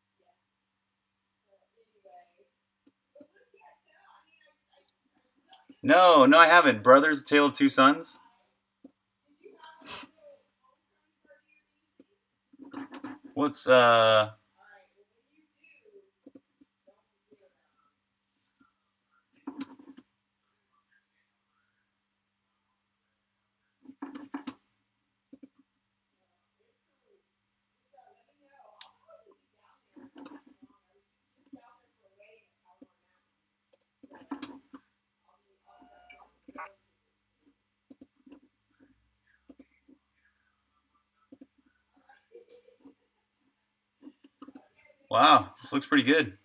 No, no, I haven't. Brothers, A Tale of Two Sons. What's uh? Wow, this looks pretty good.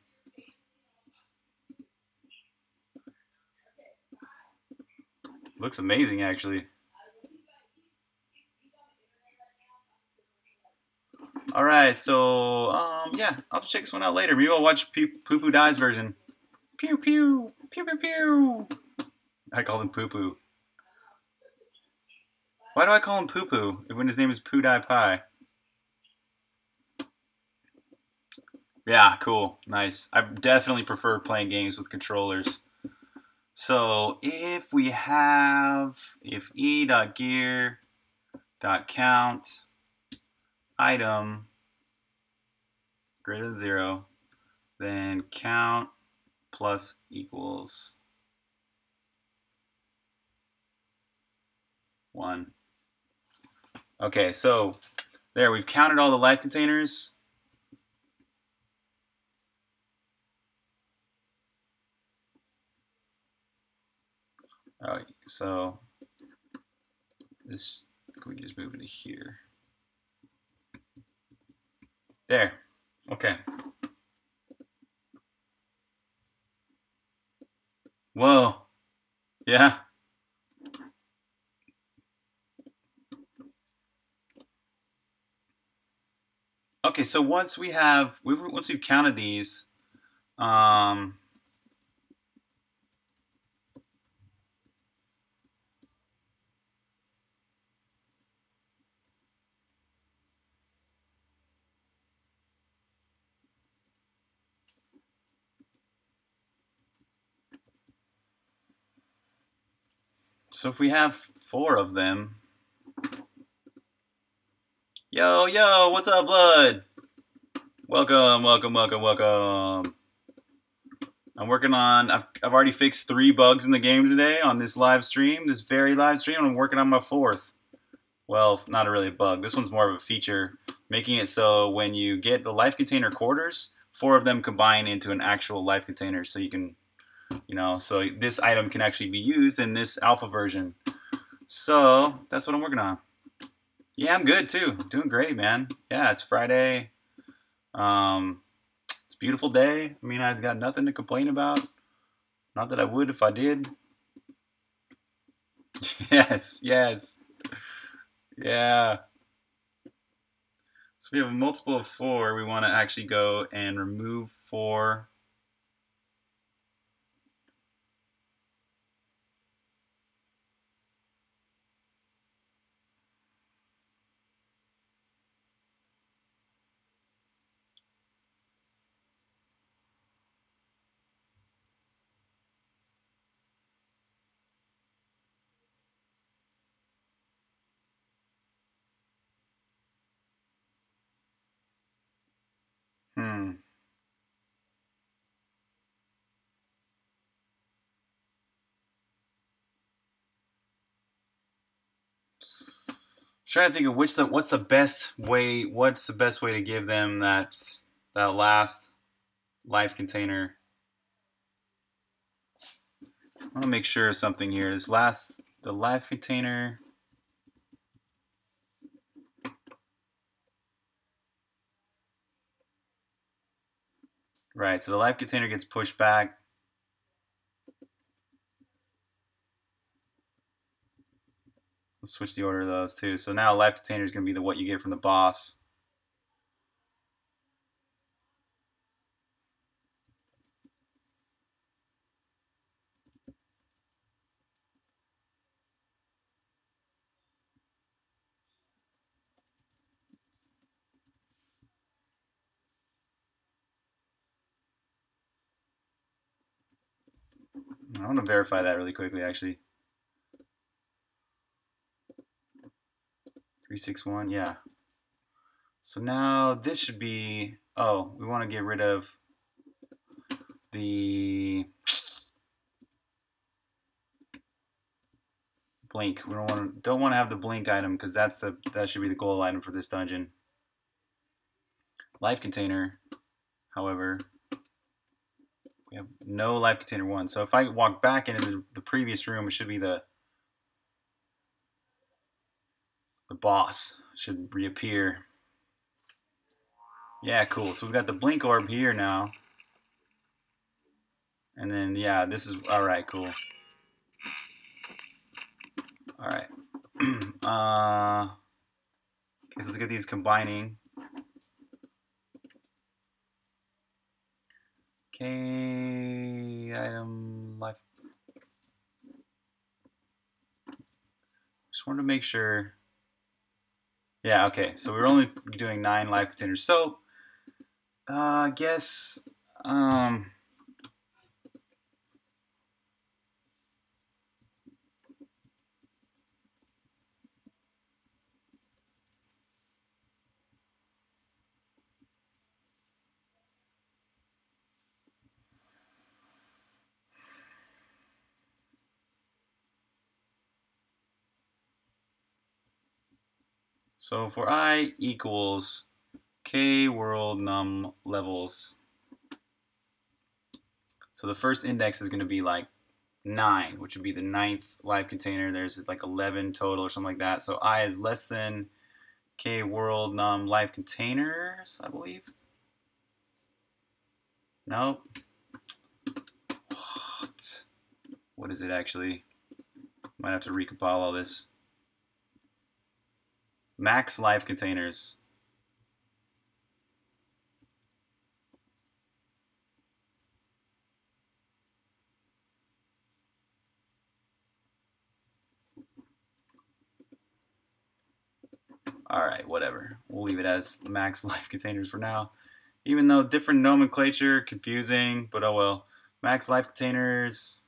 Looks amazing, actually. All right, so um, yeah, I'll check this one out later. Maybe I'll watch Poo Poo Dies version. Pew pew pew pew pew. I call him Poo Poo. Why do I call him Poo Poo when his name is Poo Die Pie? Yeah, cool, nice. I definitely prefer playing games with controllers. So if we have if e.gear dot count item greater than zero, then count plus equals one. Okay, so there, we've counted all the life containers. Oh, so this, can we just move it to here? There. Okay. Whoa. Yeah. Okay, so once we have, once we've counted these, um, so if we have four of them, yo, yo, what's up, Blood? Welcome, welcome, welcome, welcome. I'm working on, I've, I've already fixed three bugs in the game today on this live stream, this very live stream. I'm working on my fourth. Well, not really a bug. This one's more of a feature, making it so when you get the life container quarters, four of them combine into an actual life container. So you can, you know, so this item can actually be used in this alpha version. So that's what I'm working on. Yeah, I'm good too. Doing great, man. Yeah, it's Friday. Um, it's a beautiful day. I mean, I've got nothing to complain about. Not that I would if I did. Yes, yes. Yeah. So we have a multiple of four. We want to actually go and remove four. Hmm. Trying to think of which the what's the best way. What's the best way to give them that that last life container? I want to make sure of something here. This last the life container. Right. So the life container gets pushed back. Let's switch the order of those too. So now life container is going to be the what you get from the boss. I want to verify that really quickly, actually. three six one, yeah. So now this should be, oh, we want to get rid of the blink. We don't want to don't want to have the blink item because that's the that should be the goal item for this dungeon. Life container, however, we have no life container one. So if I walk back into the, the previous room, it should be the the boss should reappear. Yeah, cool. So we've got the blink orb here now. And then, yeah, this is, all right, cool. All right. uh, okay, so let's get these combining. Okay, item life. Just wanted to make sure. Yeah, okay, so we're only doing nine life containers. So, uh, I guess, um, so for I equals k world num levels. So the first index is going to be like nine, which would be the ninth live container. There's like eleven total or something like that. So I is less than k world num live containers, I believe. Nope. What? What is it actually? Might have to recompile all this. Max life containers. Alright, whatever. We'll leave it as max life containers for now. Even though different nomenclature, confusing, but oh well. Max life containers.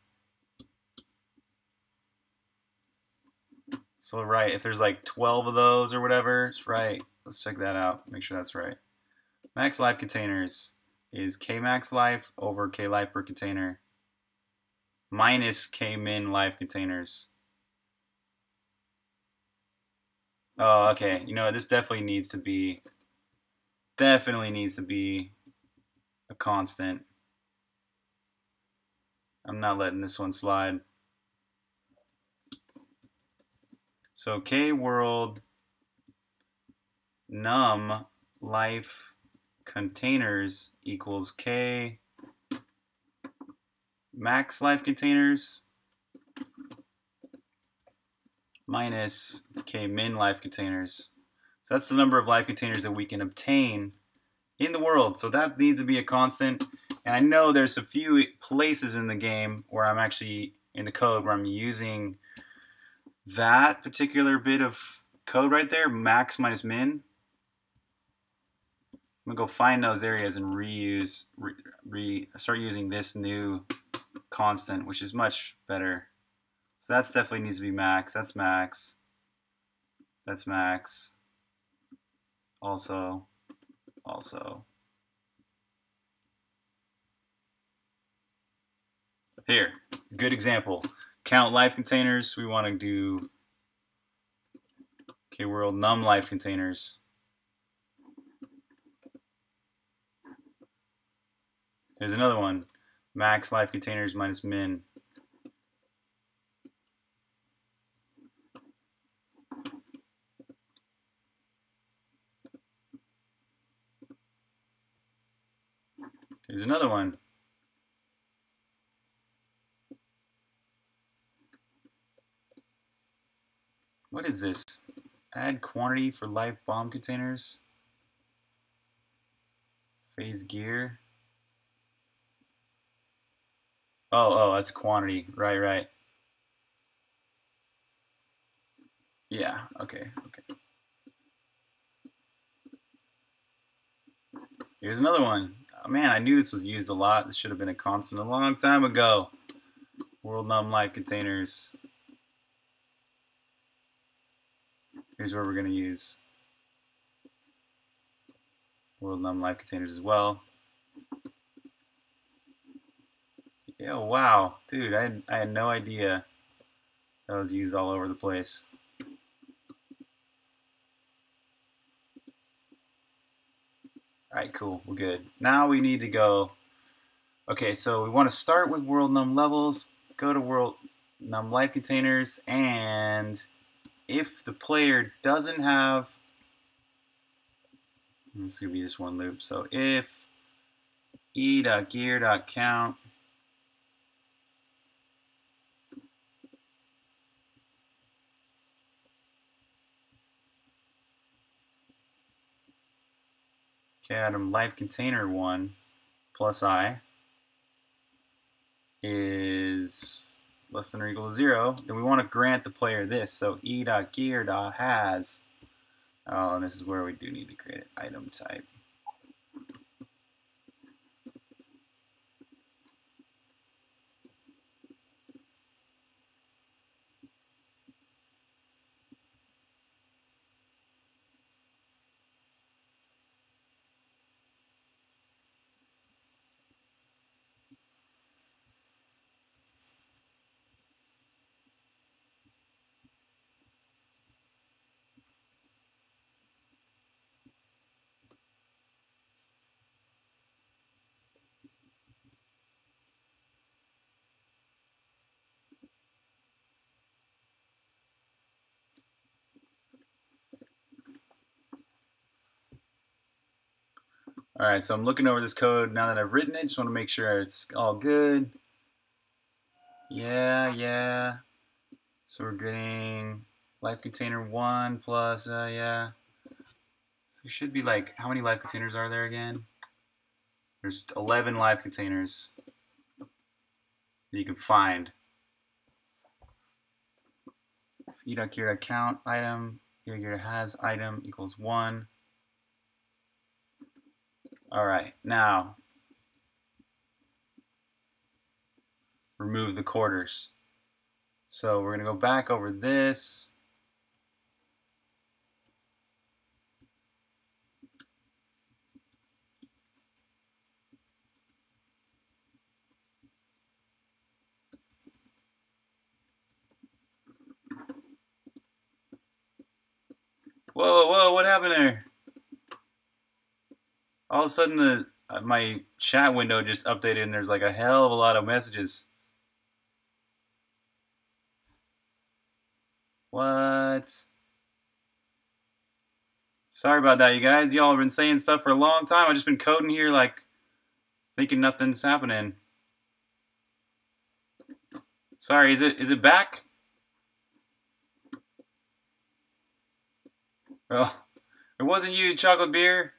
So right, if there's like twelve of those or whatever, it's right. Let's check that out. Make sure that's right. Max life containers is k max life over k life per container minus k min life containers. Oh, okay. You know, this definitely needs to be definitely needs to be a constant. I'm not letting this one slide. So k world num life containers equals k max life containers minus k min life containers. So that's the number of life containers that we can obtain in the world. So that needs to be a constant. And I know there's a few places in the game where I'm actually in the code where I'm using that particular bit of code right there, max minus min. I'm gonna go find those areas and reuse, re, re, start using this new constant, which is much better. So that's definitely needs to be max. That's max. That's max. Also, also. Here, good example. Count life containers. We want to do k world num life containers. Here's another one. Max life containers minus min. Here's another one. What is this? Add quantity for life bomb containers. Phase gear. Oh, oh, that's quantity. Right, right. Yeah, okay, okay. Here's another one. Oh, man, I knew this was used a lot. This should have been a constant a long time ago. World num life containers. Here's where we're going to use world num life containers as well. Yeah, wow, dude, I had, I had no idea that was used all over the place. Alright, cool, we're good. Now we need to go, okay, so we want to start with world num levels, go to world num life containers, and if the player doesn't have, this is going to be just one loop, so if e.gear.count Atom life container one plus I is less than or equal to zero, then we want to grant the player this. So e.gear.has, oh, and this is where we do need to create an item type. All right, so I'm looking over this code now that I've written it. Just want to make sure it's all good. Yeah, yeah. So we're getting life container one plus, uh, yeah. So it should be like, how many life containers are there again? There's eleven life containers that you can find. e.gear.count item, gear has item equals one. All right, now remove the quarters. So we're going to go back over this. Whoa, whoa, what happened there? All of a sudden, the uh, my chat window just updated and there's like a hell of a lot of messages. What? Sorry about that, you guys. Y'all have been saying stuff for a long time. I've just been coding here like thinking nothing's happening. Sorry, is it is it back? Oh, it wasn't you, chocolate beer.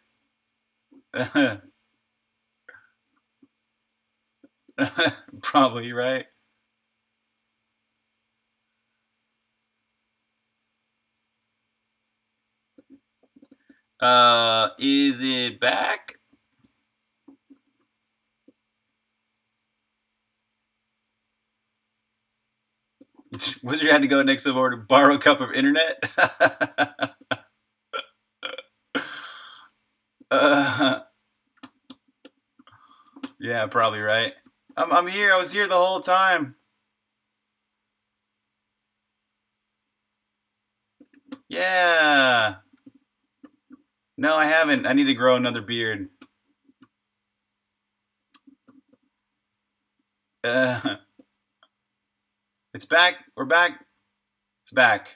Probably, right? Uh, is it back? Wizard had to go next to order borrow a cup of internet. uh, yeah, probably right. I'm I'm here. I was here the whole time. Yeah. No, I haven't. I need to grow another beard. Uh, it's back. We're back. It's back.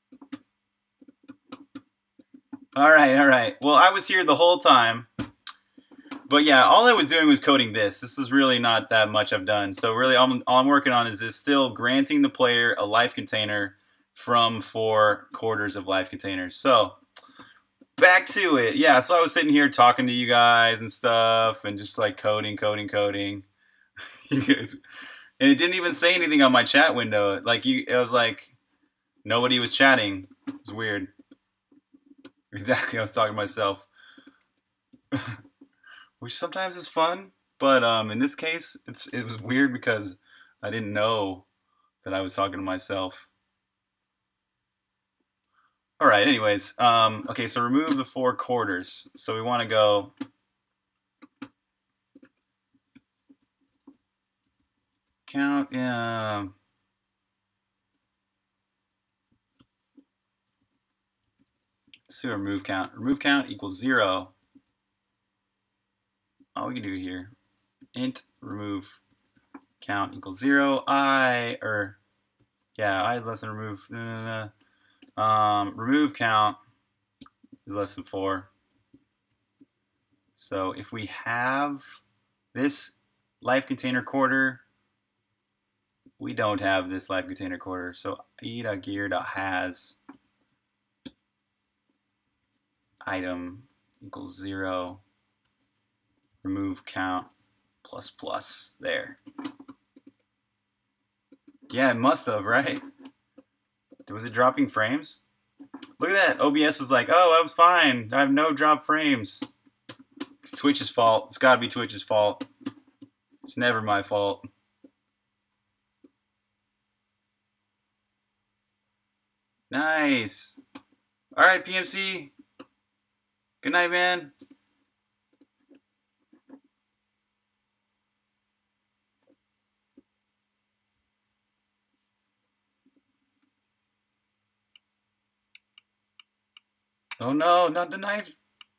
All right, all right. Well, I was here the whole time. But yeah, all I was doing was coding this. This is really not that much I've done. So really all I'm, all I'm working on is this still granting the player a life container from four quarters of life containers. So back to it. Yeah, so I was sitting here talking to you guys and stuff and just like coding, coding, coding. You guys, and it didn't even say anything on my chat window. Like you, it was like nobody was chatting. It was weird. Exactly, I was talking to myself. Which sometimes is fun, but um, in this case, it's it was weird because I didn't know that I was talking to myself. All right, anyways. Um, okay, so remove the four quarters. So we want to go count. Yeah. Let's do remove count. Remove count equals zero. All we can do here, int remove count equals zero. I or yeah, I is less than remove. No, no, no. Um, remove count is less than four. So if we have this life container quarter, we don't have this life container quarter. So e.gear.has item equals zero. Remove count plus plus there. Yeah, it must have, right? Was it dropping frames? Look at that. O B S was like, oh, I'm fine. I have no drop frames. It's Twitch's fault. It's got to be Twitch's fault. It's never my fault. Nice. All right, P M C. Good night, man. Oh no, not the knife.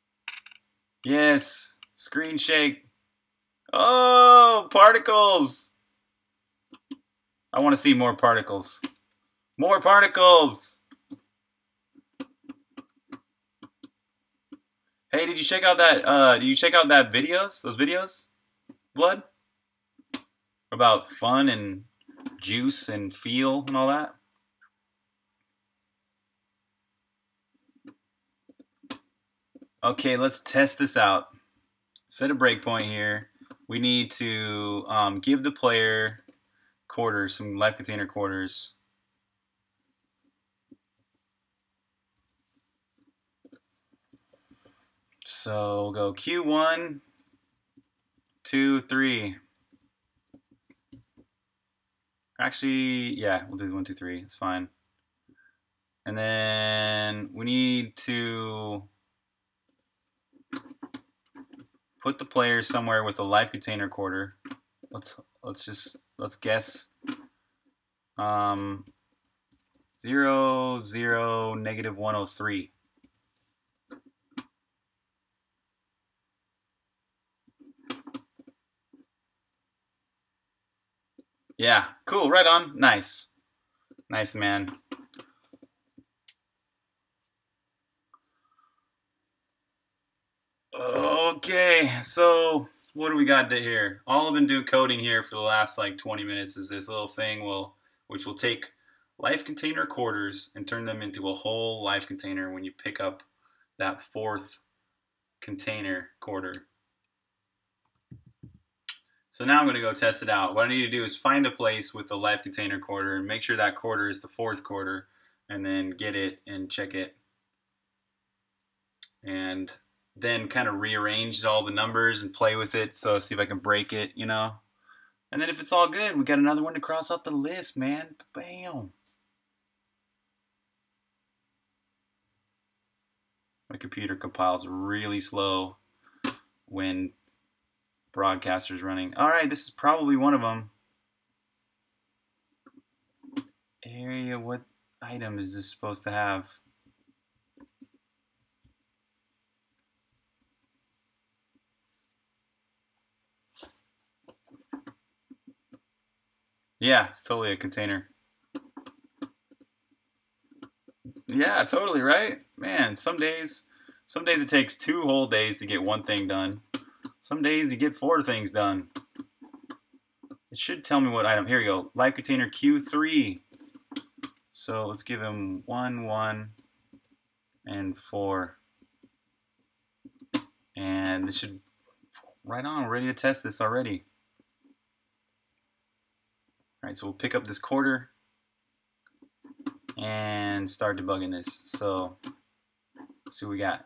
Yes. Screen shake. Oh, particles. I want to see more particles. More particles. Hey, did you check out that uh did you check out that videos? Those videos? Blood? About fun and juice and feel and all that? Okay, let's test this out. Set a breakpoint here. We need to um, give the player quarters, some life container quarters. So we'll go Q one, two, three. Actually, yeah, we'll do one, two, three. It's fine. And then we need to put the player somewhere with a life container quarter. Let's let's just let's guess. Um, zero, zero, negative one oh three. Yeah, cool, right on. Nice. Nice, man. Okay, so what do we got to here? All I've been doing coding here for the last like twenty minutes is this little thing will, which will take life container quarters and turn them into a whole life container when you pick up that fourth container quarter. So now I'm going to go test it out. What I need to do is find a place with the life container quarter and make sure that quarter is the fourth quarter, and then get it and check it. And then kind of rearrange all the numbers and play with it. So see if I can break it, you know. And then if it's all good, we got another one to cross off the list, man. Bam. My computer compiles really slow when broadcaster's running. All right, this is probably one of them. Area, what item is this supposed to have? Yeah, it's totally a container. Yeah, totally, right? Man, some days, some days it takes two whole days to get one thing done. Some days you get four things done. It should tell me what item. Here we go. Life container Q three. So let's give him one, one, and four. And this should, right on, we're ready to test this already. All right, so we'll pick up this quarter and start debugging this. So let's see what we got.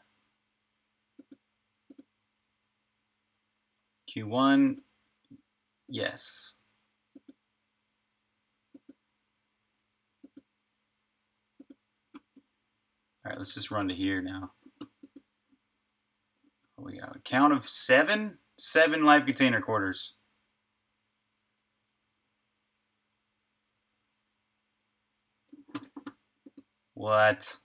Q one, yes. right, let's just run to here now. What we got? A count of seven? Seven live container quarters. What?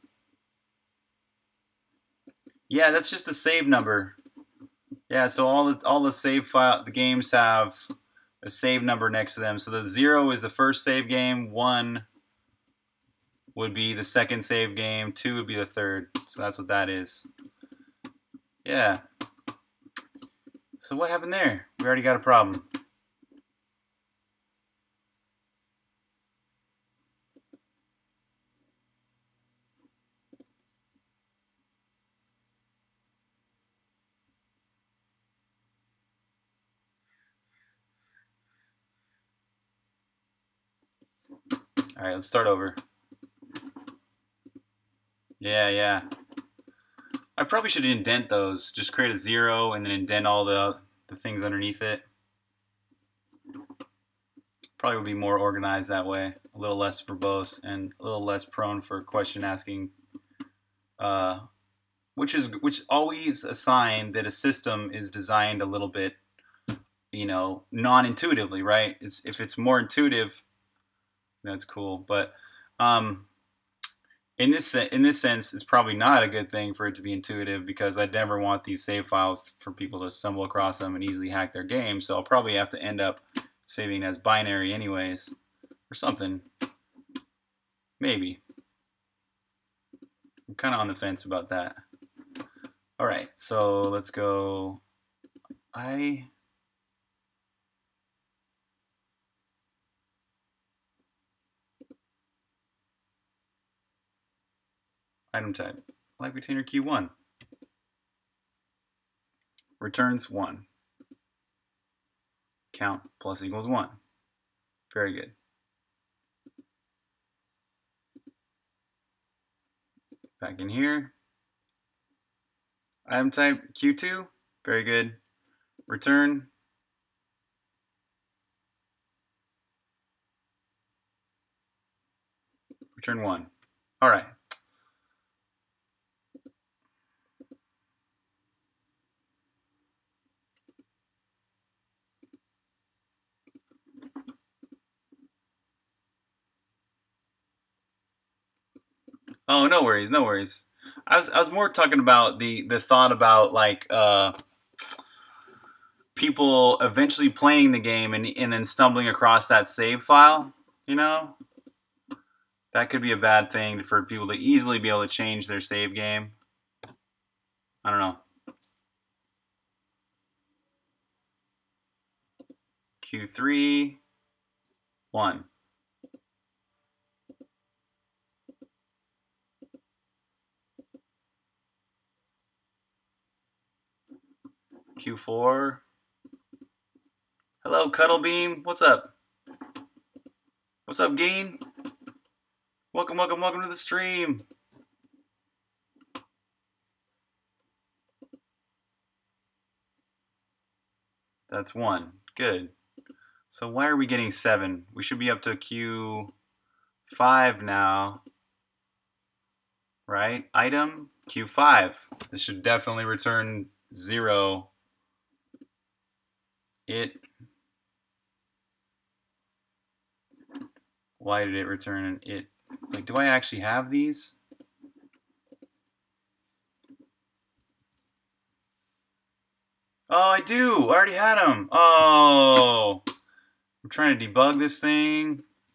Yeah, that's just the save number. Yeah, so all the all the save file the games have a save number next to them. So the zero is the first save game, one would be the second save game, two would be the third. So that's what that is. Yeah. So what happened there? We already got a problem. All right, let's start over. Yeah, yeah. I probably should indent those. Just create a zero and then indent all the, the things underneath it. Probably would be more organized that way. A little less verbose and a little less prone for question asking. Uh, which is which always a sign that a system is designed a little bit, you know, non-intuitively, right? It's if it's more intuitive, that's cool. But um, in this in this sense, it's probably not a good thing for it to be intuitive because I never want these save files for people to stumble across them and easily hack their game. So I'll probably have to end up saving as binary anyways, or something. Maybe. I'm kind of on the fence about that. All right, so let's go. I. Item type, live container key one. Returns one. Count plus equals one. Very good. Back in here. Item type Q two. Very good. Return. Return one. All right. Oh, no worries, no worries. I was I was more talking about the the thought about like uh, people eventually playing the game and and then stumbling across that save file. You know, that could be a bad thing for people to easily be able to change their save game. I don't know. Q three, one. Q four. Hello, Cuddlebeam. What's up? What's up, Geen? Welcome, welcome, welcome to the stream. That's one. Good. So why are we getting seven? We should be up to Q five now. Right? Item Q five. This should definitely return zero. It. Why did it return it? Like, do I actually have these? Oh, I do. I already had them. Oh. I'm trying to debug this thing.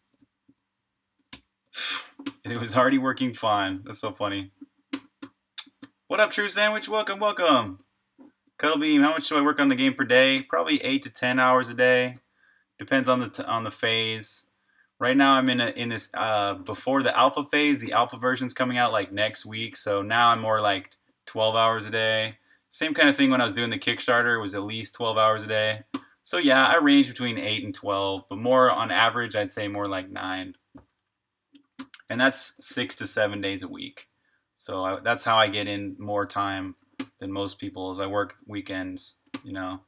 And it was already working fine. That's so funny. What up, True Sandwich? Welcome, welcome. Cuddlebeam, how much do I work on the game per day? Probably eight to ten hours a day. Depends on the t on the phase. Right now, I'm in a, in this uh, before the alpha phase. The alpha version's coming out like next week, so now I'm more like twelve hours a day. Same kind of thing when I was doing the Kickstarter. It was at least twelve hours a day. So yeah, I range between eight and twelve, but more on average, I'd say more like nine. And that's six to seven days a week. So I, that's how I get in more time than most people, is I work weekends, you know.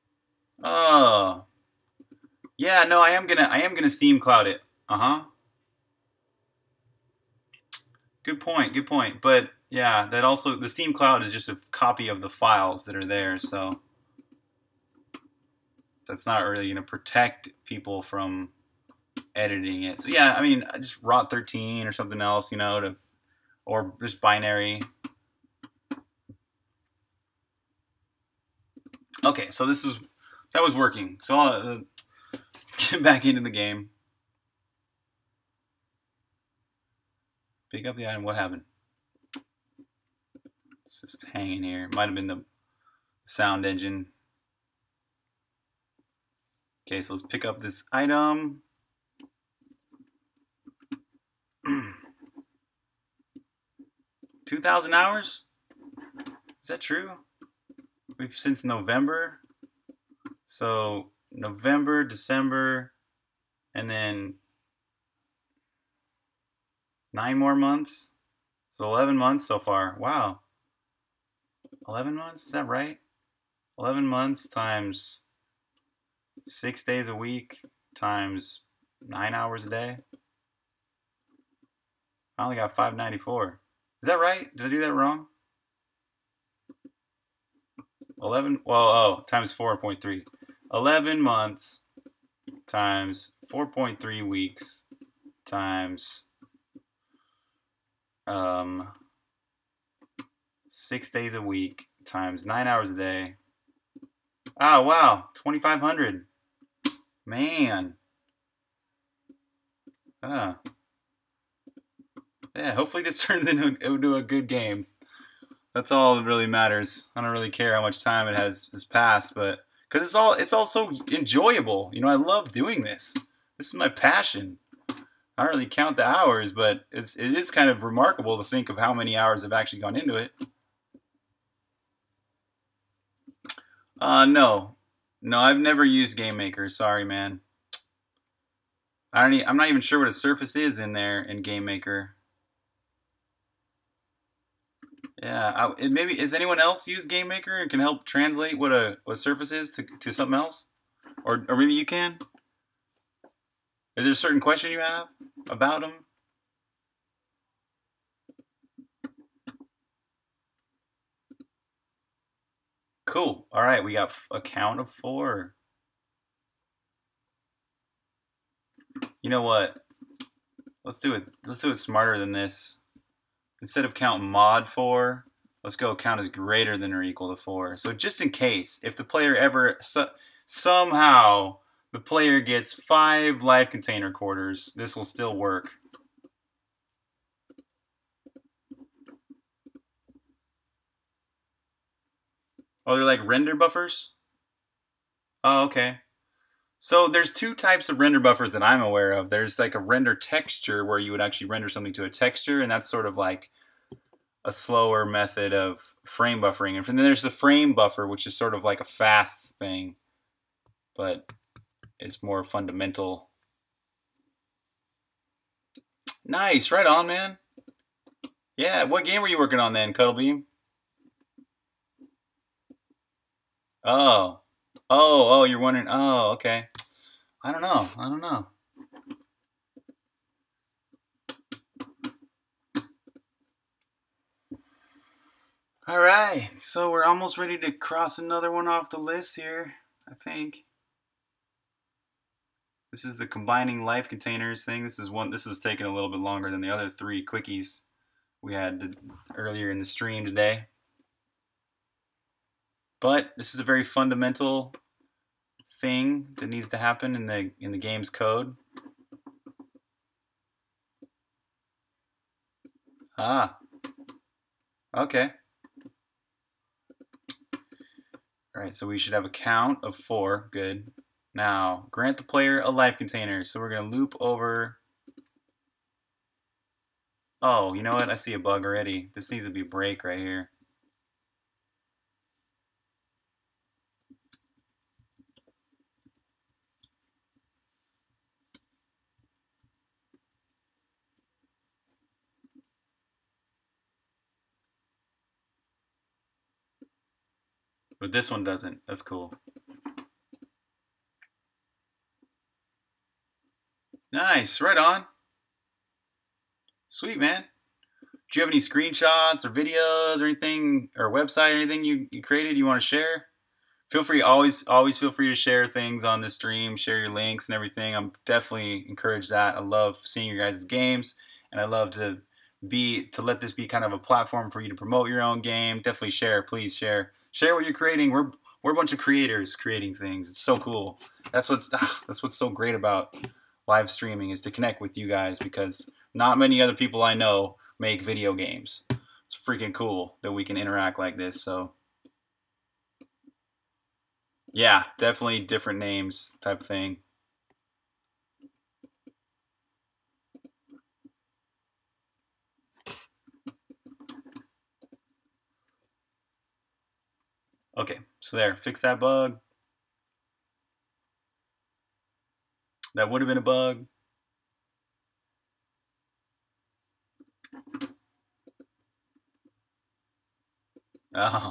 Oh, yeah, no, I am gonna, I am gonna Steam Cloud it. Uh huh. Good point. Good point. But yeah, that also the Steam Cloud is just a copy of the files that are there, so that's not really going to protect people from editing it. So yeah, I mean, just R O T thirteen or something else, you know, to or just binary. Okay, so this was that was working. So uh, let's get back into the game. Pick up the item. What happened? It's just hanging here. Might have been the sound engine. Okay, so let's pick up this item. two thousand hours? Is that true? We've since November. So November, December, and then nine more months. So eleven months so far. Wow. eleven months? Is that right? eleven months times six days a week times nine hours a day. I only got five ninety-four. Is that right? Did I do that wrong? eleven, well, oh, times four point three. eleven months times four point three weeks times um, six days a week times nine hours a day. Oh, wow, twenty-five hundred. Man. Ah. Yeah, hopefully this turns into, into a good game. That's all that really matters. I don't really care how much time it has, has passed, but because it's all it's all so enjoyable. You know, I love doing this. This is my passion. I don't really count the hours, but it's it is kind of remarkable to think of how many hours have actually gone into it. Uh, no, no, I've never used GameMaker. Sorry, man. I don't. E I'm not even sure what a surface is in there in GameMaker. Yeah, I, it maybe is anyone else use GameMaker and can help translate what a what a surface is to to something else, or or maybe you can. Is there a certain question you have about them? Cool. All right, we got a count of four. You know what? Let's do it. Let's do it smarter than this. Instead of count mod four, let's go count is greater than or equal to four. So just in case, if the player ever so, somehow the player gets five live container quarters, this will still work. Oh, they're like render buffers? Oh, okay. So there's two types of render buffers that I'm aware of. There's like a render texture where you would actually render something to a texture, and that's sort of like a slower method of frame buffering. And then there's the frame buffer, which is sort of like a fast thing, but it's more fundamental. Nice, right on, man. Yeah, what game were you working on then, Cuddlebeam? Oh. Oh, oh, you're wondering, oh, okay. I don't know, I don't know. All right, so we're almost ready to cross another one off the list here, I think. This is the combining life containers thing. This is one. This is taking a little bit longer than the other three quickies we had earlier in the stream today. But this is a very fundamental thing that needs to happen in the in the game's code. Ah. Okay. All right, so we should have a count of four. Good. Now, grant the player a life container. So we're going to loop over. Oh, you know what? I see a bug already. This needs to be break right here. But this one doesn't. That's cool. Nice. Right on. Sweet, man. Do you have any screenshots or videos or anything, or website or anything you, you created you want to share? Feel free, always always feel free to share things on the stream, share your links and everything. I'm definitely encourage that. I love seeing your guys' games, and I love to be to let this be kind of a platform for you to promote your own game. Definitely share, please share. Share what you're creating. We're we're a bunch of creators creating things. It's so cool. That's what's ah, that's what's so great about live streaming, is to connect with you guys, because not many other people I know make video games. It's freaking cool that we can interact like this. So yeah, definitely different names type of thing. Okay, so there, fix that bug. That would have been a bug. Oh.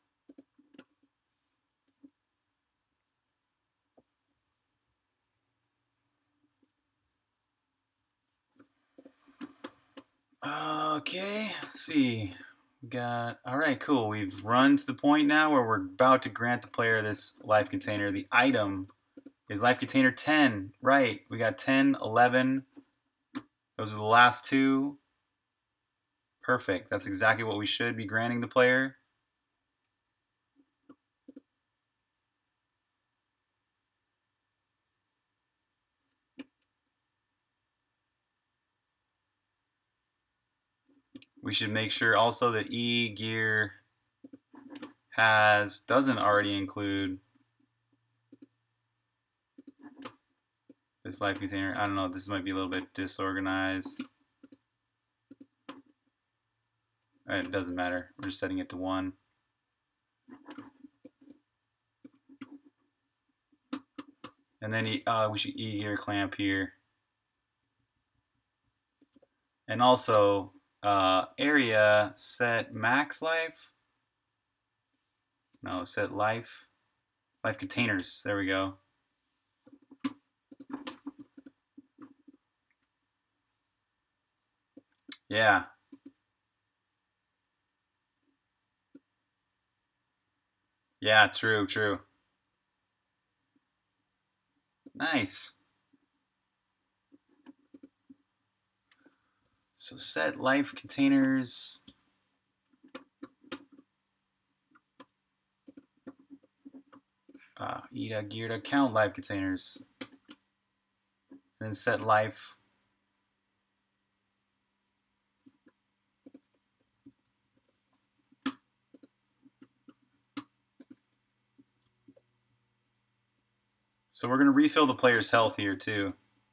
Okay, let's see. We got, all right, cool. We've run to the point now where we're about to grant the player this life container. The item is life container ten. Right, we got ten, eleven. Those are the last two. Perfect. That's exactly what we should be granting the player. We should make sure also that E gear has doesn't already include this life container. I don't know, this might be a little bit disorganized. Alright, it doesn't matter. We're just setting it to one. And then uh, we should E gear clamp here. And also uh, area set max life. No, set life. Life containers. There we go. Yeah. Yeah, true, true. Nice. So set life containers. Uh, E to gear to count life containers. And then set life. So we're going to refill the player's health here too.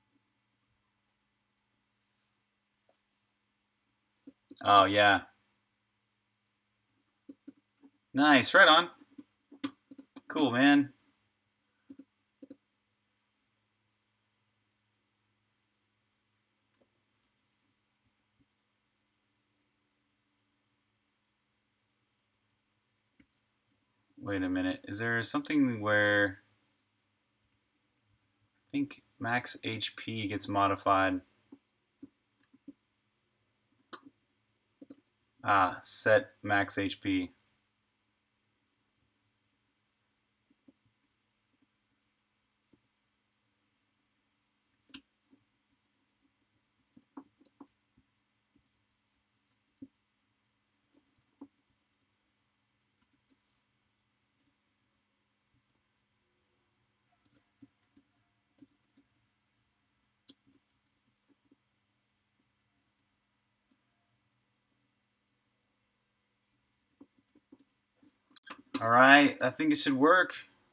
Oh, yeah. Nice. Right on. Cool, man. Wait a minute. Is there something where I think max H P gets modified? Ah, set max H P. All right, I think it should work.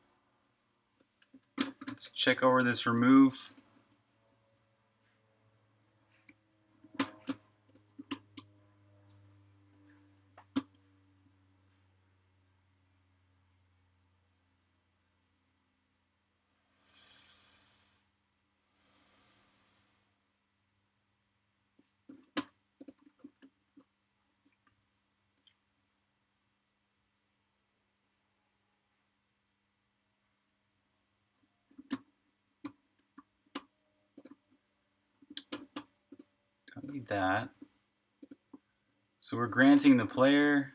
Let's check over this remove. Don't need that. So we're granting the player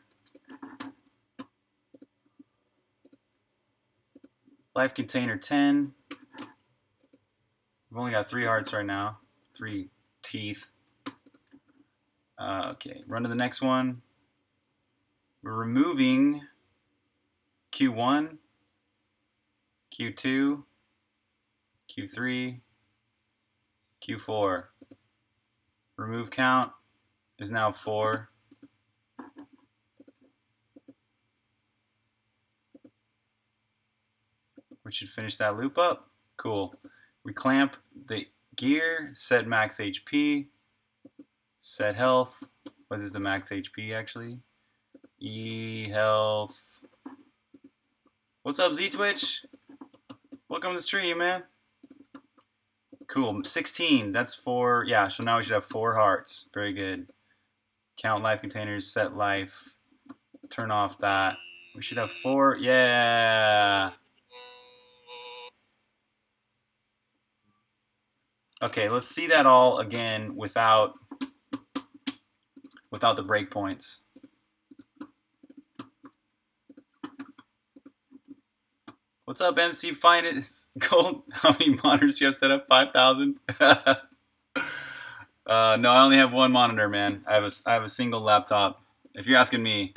life container ten. We've only got three hearts right now, three teeth. Uh, okay, run to the next one. We're removing Q one, Q two, Q three, Q four. Remove count is now four. We should finish that loop up. Cool. We clamp the gear, set max H P, set health. What is the max H P actually? E health. What's up, Z Twitch? Welcome to the stream, man. Cool. sixteen. That's four. Yeah, so now we should have four hearts. Very good. Count life containers, set life. Turn off that. We should have four. Yeah. Okay, let's see that all again without without the breakpoints. What's up, M C Finest Gold? How many monitors do you have set up? five thousand? uh, no, I only have one monitor, man. I have a, I have a single laptop. If you're asking me.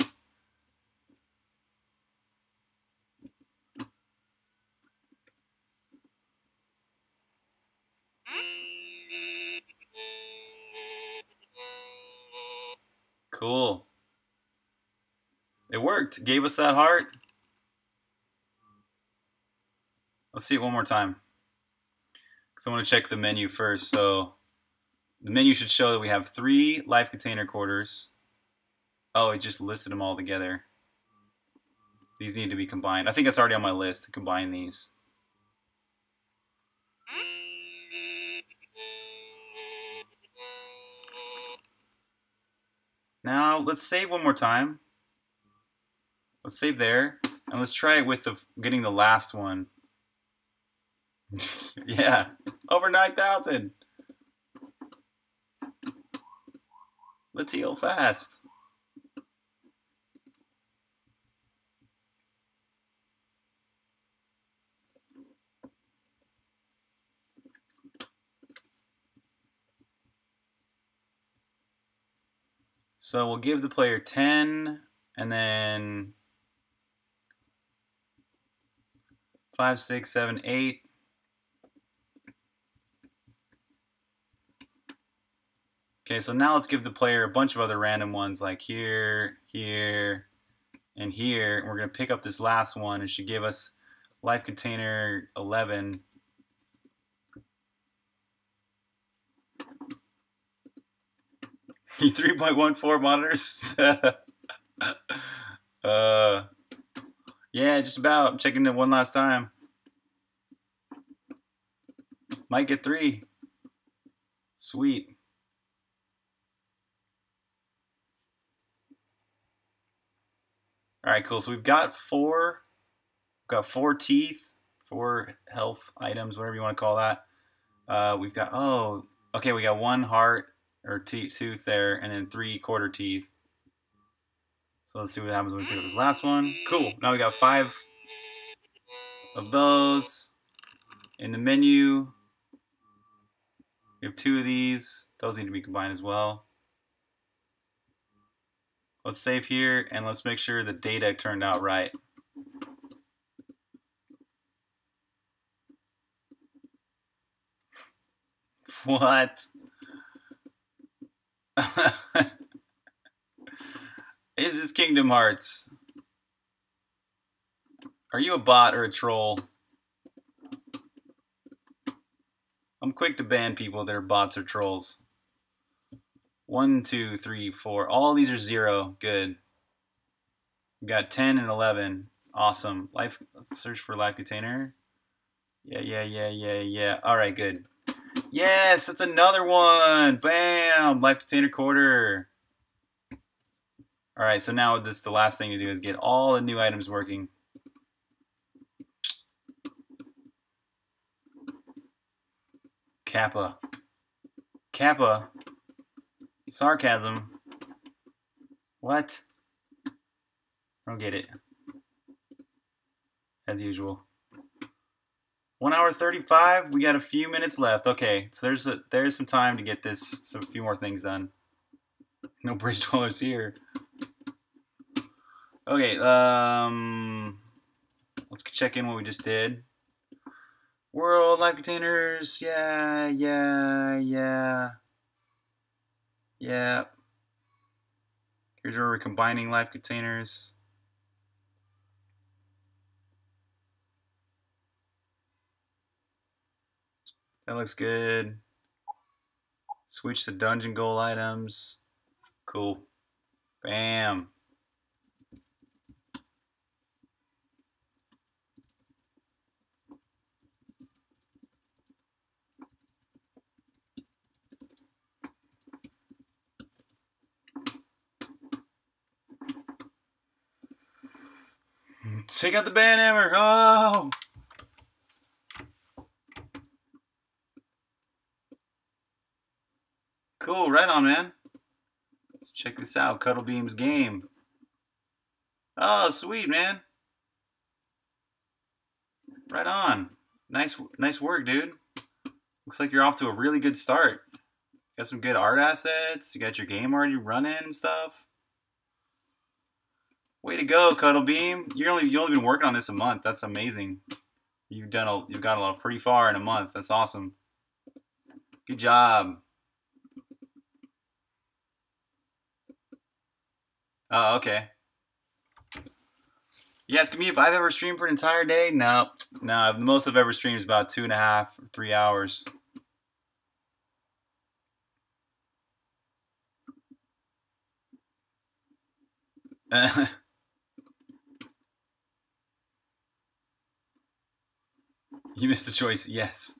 Cool. It worked. Gave us that heart. Let's see it one more time. Because I want to check the menu first. So the menu should show that we have three life container quarters. Oh, it just listed them all together. These need to be combined. I think it's already on my list to combine these. Now, let's save one more time. Let's save there. And let's try it with the getting the last one. Yeah, over nine thousand. Let's heal fast. So we'll give the player ten, and then five, six, seven, eight. Okay, so now let's give the player a bunch of other random ones like here, here, and here. And we're going to pick up this last one. It should give us life container eleven. three point one four monitors. uh, yeah, just about. I'm checking it one last time. Might get three. Sweet. All right, cool. So we've got four. We've got four teeth, four health items, whatever you want to call that. Uh, we've got oh, okay. We got one heart or tooth there, and then three quarter teeth. So let's see what happens when we pick up this last one. Cool. Now we got five of those. In the menu, we have two of these. Those need to be combined as well. Let's save here, and let's make sure the data turned out right. What? Is this Kingdom Hearts? Are you a bot or a troll? I'm quick to ban people that are bots or trolls. One, two, three, four. All these are zero. Good. We got ten and eleven. Awesome. Life. Let's search for life container. Yeah, yeah, yeah, yeah, yeah. All right, good. Yes, that's another one. Bam! Life container quarter. All right, so now this the last thing to do is get all the new items working. Kappa. Kappa. Sarcasm. What? I don't get it. As usual. One hour thirty-five. We got a few minutes left. Okay, so there's a, there's some time to get this, some few more things done. No bridge dwellers here. Okay, um, let's check in what we just did. World live containers. Yeah, yeah, yeah, yeah. Here's where we're combining live containers. That looks good. Switch to dungeon goal items. Cool. Bam. Check out the banhammer. Oh. Cool. Right on, man. Let's check this out. Cuddlebeam's game. Oh, sweet, man. Right on. Nice, nice work, dude. Looks like you're off to a really good start. Got some good art assets. You got your game already running and stuff. Way to go, Cuddlebeam. You're only you only been working on this a month. That's amazing. You've done a you've got a lot pretty far in a month. That's awesome. Good job. Oh, okay. You asking me if I've ever streamed for an entire day? No, no. The most I've ever streamed is about two and a half, three hours. You missed the choice. Yes.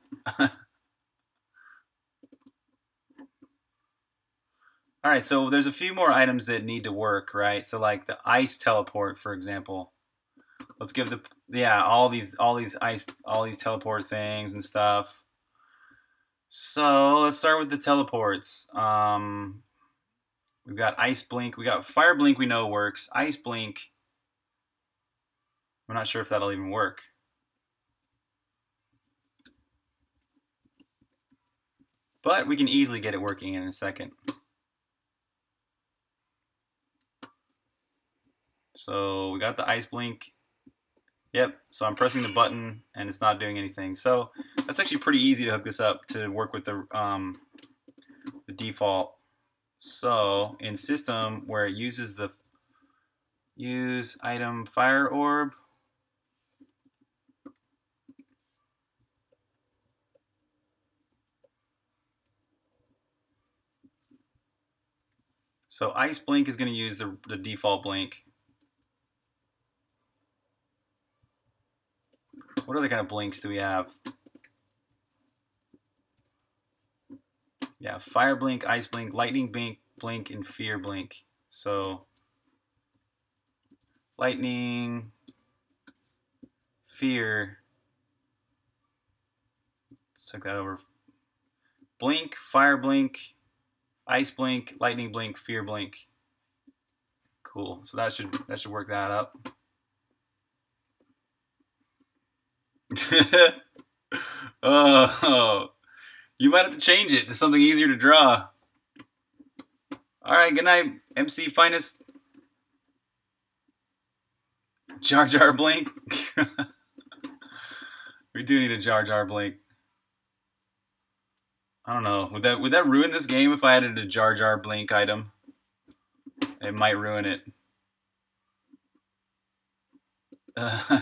All right, so there's a few more items that need to work, right? So like the ice teleport, for example. Let's give the yeah all these all these ice all these teleport things and stuff. So let's start with the teleports. Um, we've got ice blink. We got fire blink. We know works. Ice blink. I'm not sure if that'll even work. But we can easily get it working in a second. So we got the ice blink. Yep, so I'm pressing the button and it's not doing anything. So that's actually pretty easy to hook this up to work with the, um, the default. So in system where it uses the use item fire orb, so ice blink is going to use the, the default blink. What other kind of blinks do we have? Yeah, fire blink, ice blink, lightning blink, blink, and fear blink. So lightning, fear. Let's check that over. Blink, fire blink, ice blink, lightning blink, fear blink. Cool. So that should that should work that up. Oh, you might have to change it to something easier to draw. All right, good night, M C Finest. Jar Jar Blink. We do need a Jar Jar Blink. I don't know. Would that would that ruin this game if I added a Jar Jar Blink item? It might ruin it. Uh,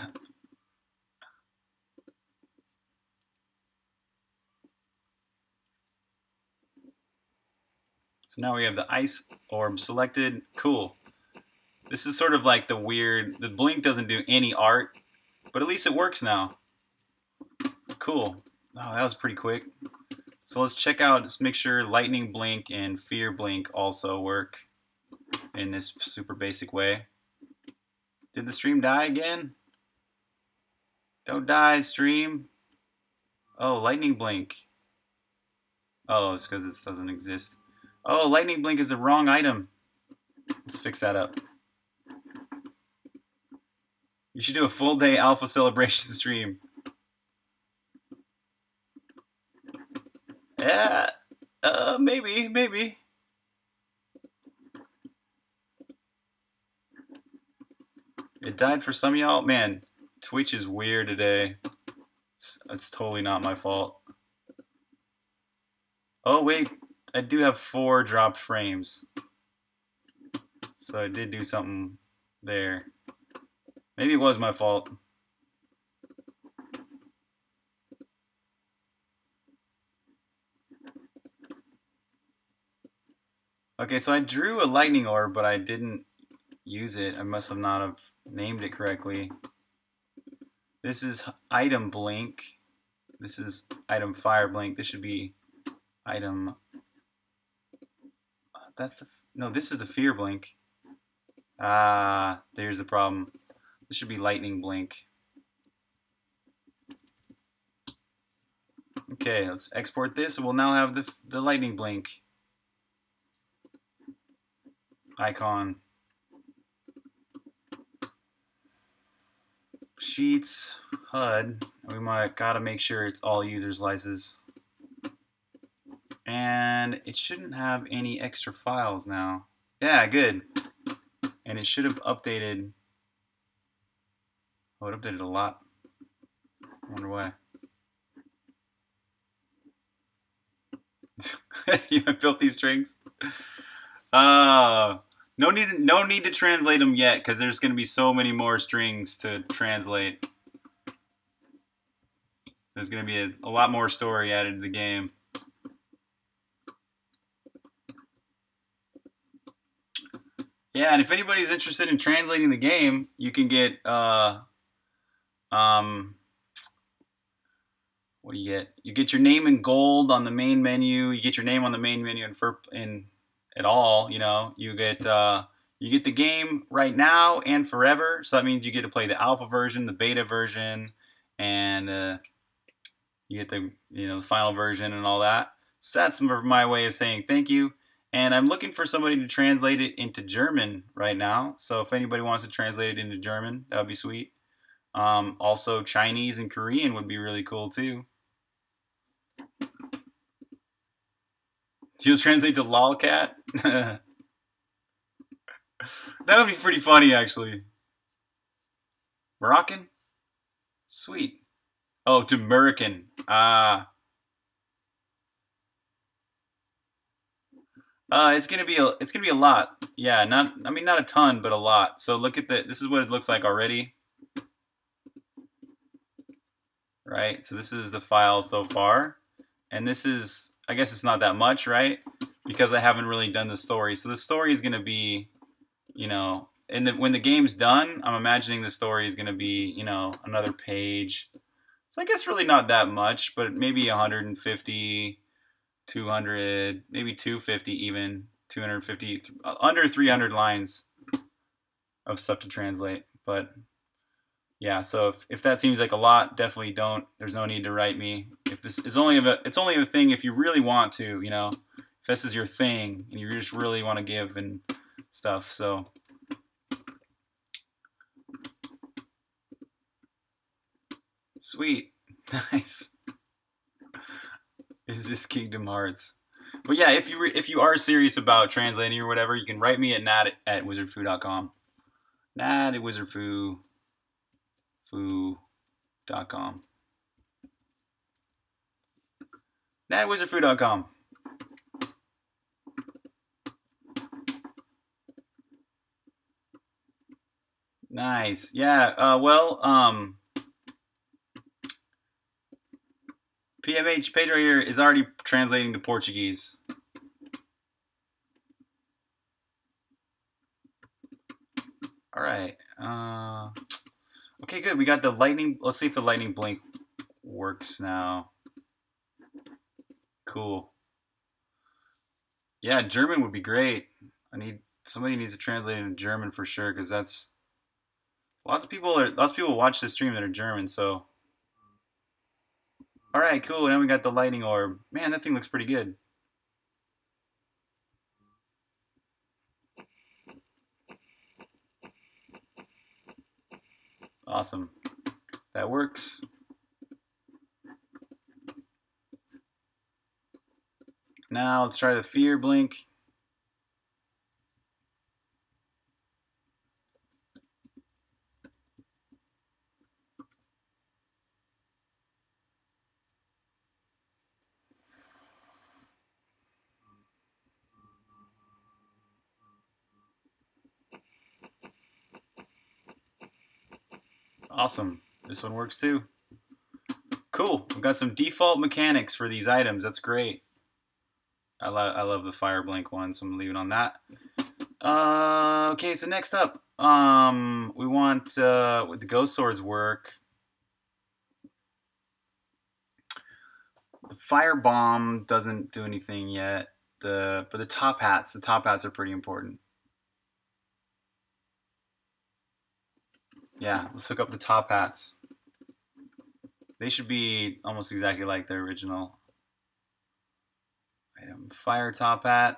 So now we have the ice orb selected. Cool. This is sort of like the weird, the blink doesn't do any art, but at least it works now. Cool. Oh, that was pretty quick. So let's check out, let's make sure lightning blink and fear blink also work in this super basic way. Did the stream die again? Don't die, stream. Oh, lightning blink. Oh, it's because it doesn't exist. Oh, lightning blink is the wrong item. Let's fix that up. You should do a full day alpha celebration stream. Yeah, uh, maybe, maybe. It died for some of y'all. Man, Twitch is weird today. It's, it's totally not my fault. Oh, wait. I do have four dropped frames. So I did do something there. Maybe it was my fault. Okay, so I drew a lightning orb, but I didn't use it. I must have not have named it correctly. This is item blink. This is item fire blink. This should be item. That's the no. This is the fear blink. Ah, there's the problem. This should be lightning blink. Okay, let's export this, and we'll now have the the lightning blink icon. Sheets, H U D. We might gotta make sure it's all user slices. And it shouldn't have any extra files now. Yeah, good. And it should have updated. Oh, it updated a lot. I wonder why. You built these strings? Uh, no need, no need to translate them yet, because there's going to be so many more strings to translate. There's going to be a, a lot more story added to the game. Yeah, and if anybody's interested in translating the game, you can get, uh, um, what do you get? You get your name in gold on the main menu. You get your name on the main menu in, for, in at all, you know. You get, uh, you get the game right now and forever. So that means you get to play the alpha version, the beta version, and uh, you get the, you know, the final version and all that. So that's my way of saying thank you. And I'm looking for somebody to translate it into German right now. So if anybody wants to translate it into German, that would be sweet. Um, also, Chinese and Korean would be really cool too. You'll translate to lolcat? That would be pretty funny, actually. Moroccan? Sweet. Oh, to American. Ah. Uh, it's gonna be a, it's gonna be a lot. Yeah, not, I mean, not a ton, but a lot. So look at the, this is what it looks like already. Right, so this is the file so far. And this is, I guess it's not that much, right? Because I haven't really done the story. So the story is gonna be, you know, and the, when the game's done, I'm imagining the story is gonna be, you know, another page. So I guess really not that much, but maybe one hundred fifty, two hundred, maybe two hundred fifty even, two hundred fifty, under three hundred lines of stuff to translate. But yeah, so if, if that seems like a lot, definitely don't. There's no need to write me. If this is only a, it's only a thing if you really want to, you know, if this is your thing and you just really want to give and stuff. So sweet, nice. Is this Kingdom Hearts? But yeah, if you re if you are serious about translating or whatever, you can write me at nat at wizardfoo dot com. Nat at wizardfoo dot com. Nat at wizardfoo dot com. Nice. Yeah. Uh, well, um, P M H Pedro here is already translating to Portuguese. All right. Uh, okay, good. We got the lightning. Let's see if the lightning blink works now. Cool. Yeah, German would be great. I need somebody needs to translate into German for sure, because that's lots of people are lots of people watch this stream that are German. So, all right, cool. Now we got the lightning orb. Man, that thing looks pretty good. Awesome. That works. Now let's try the fear blink. Awesome. This one works too. Cool. We've got some default mechanics for these items. That's great. I, lo I love the fire blink one, so I'm leaving on that. Uh, okay, so next up, um, we want uh, with the ghost swords work. The fire bomb doesn't do anything yet. The but the top hats, the top hats are pretty important. Yeah, let's hook up the top hats. They should be almost exactly like the original item. Fire top hat.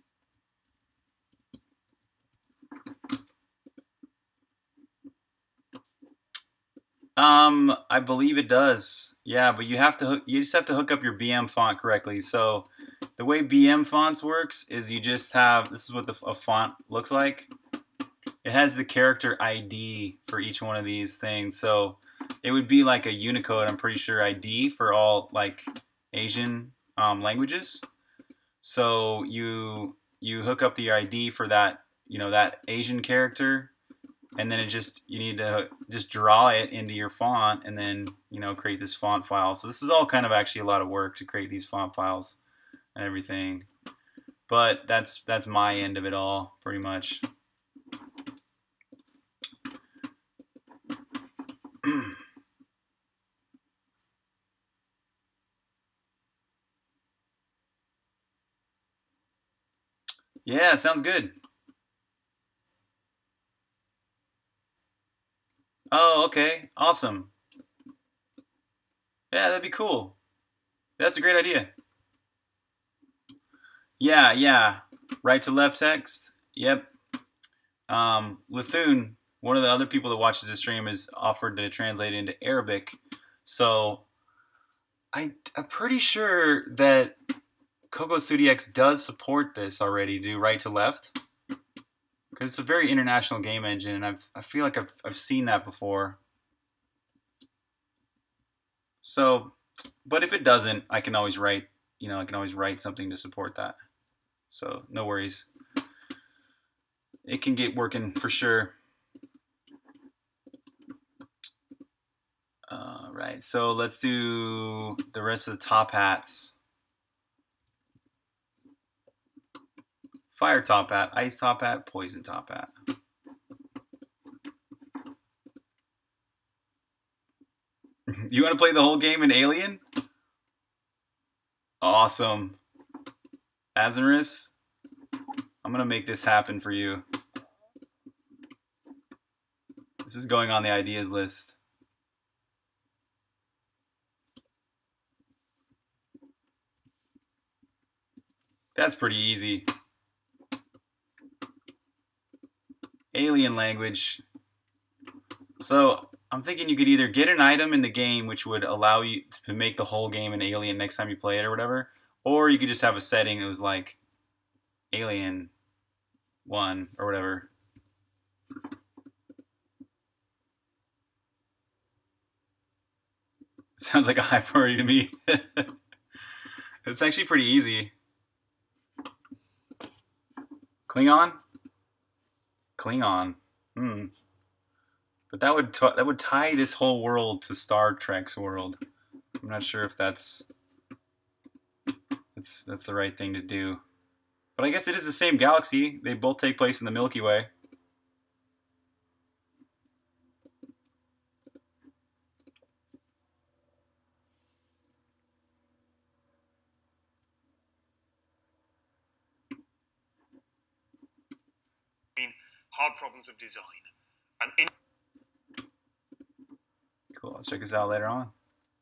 Um, I believe it does. Yeah, but you have to hook, you just have to hook up your B M font correctly. So the way B M fonts works is you just have, this is what the, a font looks like. It has the character I D for each one of these things. So it would be like a Unicode, I'm pretty sure, I D for all like Asian um, languages. So you you hook up the I D for that, you know, that Asian character, and then it just, you need to just draw it into your font and then, you know, create this font file. So this is all kind of actually a lot of work to create these font files and everything. But that's that's my end of it all, pretty much. Yeah, sounds good. Oh, okay. Awesome. Yeah, that'd be cool. That's a great idea. Yeah, yeah. Right to left text. Yep. Um, Lithune, one of the other people that watches the stream, is offered to translate it into Arabic. So I, I'm pretty sure that Coco Studio X does support this already, do right to left. Because it's a very international game engine, and I've, I feel like I've, I've seen that before. So, but if it doesn't, I can always write, you know, I can always write something to support that. So, no worries. It can get working for sure. All right, so let's do the rest of the top hats. Fire top hat, ice top hat, poison top hat. You want to play the whole game in Alien? Awesome. Azuris, I'm going to make this happen for you. This is going on the ideas list. That's pretty easy. Alien language. So I'm thinking you could either get an item in the game which would allow you to make the whole game an Alien next time you play it or whatever, or you could just have a setting that was like Alien one or whatever. Sounds like a high priority to me. It's actually pretty easy. Klingon? Klingon. Hmm. But that would t that would tie this whole world to Star Trek's world. I'm not sure if that's that's that's the right thing to do. But I guess it is the same galaxy. They both take place in the Milky Way. Hard problems of design. And in Cool. Let's check this out later on.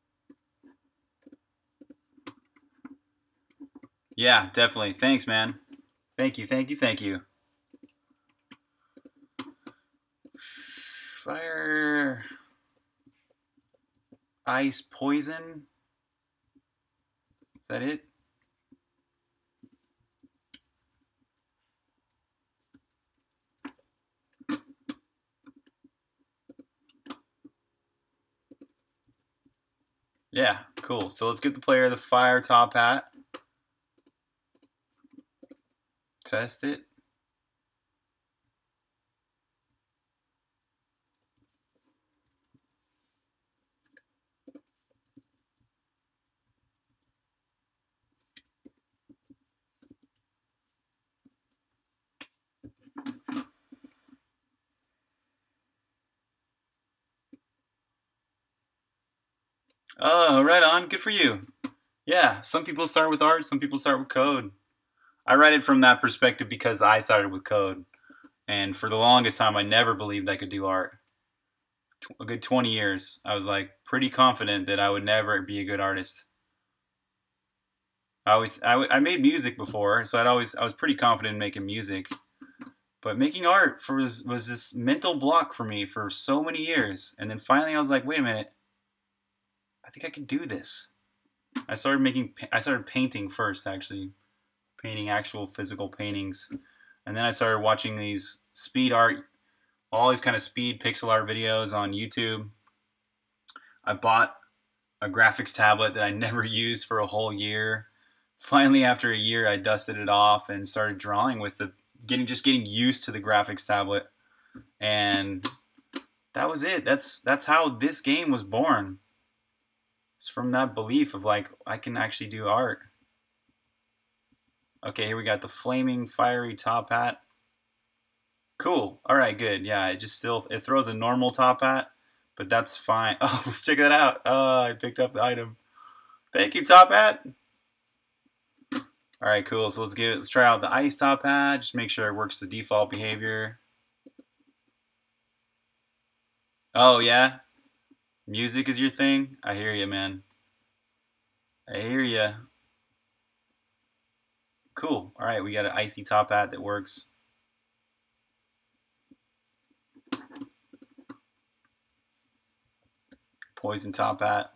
Yeah, definitely. Thanks, man. Thank you, thank you, thank you. Fire. Ice Poison. Is that it? Yeah, cool. So let's give the player the fire top hat. Test it. Oh, right on. Good for you. Yeah, some people start with art, some people start with code. I write it from that perspective because I started with code. And for the longest time, I never believed I could do art. A good twenty years, I was like pretty confident that I would never be a good artist. I always, I, I made music before, so I'd always, I was pretty confident in making music. But making art for, was, was this mental block for me for so many years. And then finally I was like, wait a minute, I think I can do this. I started making, I started painting first, actually. Painting actual physical paintings. And then I started watching these speed art, all these kind of speed pixel art videos on YouTube. I bought a graphics tablet that I never used for a whole year. Finally, after a year, I dusted it off and started drawing with the, getting just getting used to the graphics tablet. And that was it. That's that's how this game was born. It's from that belief of like, I can actually do art. Okay, here we got the flaming fiery top hat. Cool. All right, good. Yeah, it just still, it throws a normal top hat, but that's fine. Oh, let's check that out. Oh, I picked up the item. Thank you, top hat. All right, cool. So let's give it, let's try out the ice top hat. Just make sure it works the default behavior. Oh, yeah? Music is your thing? I hear you, man. I hear you. Cool. All right, we got an icy top hat that works. Poison top hat.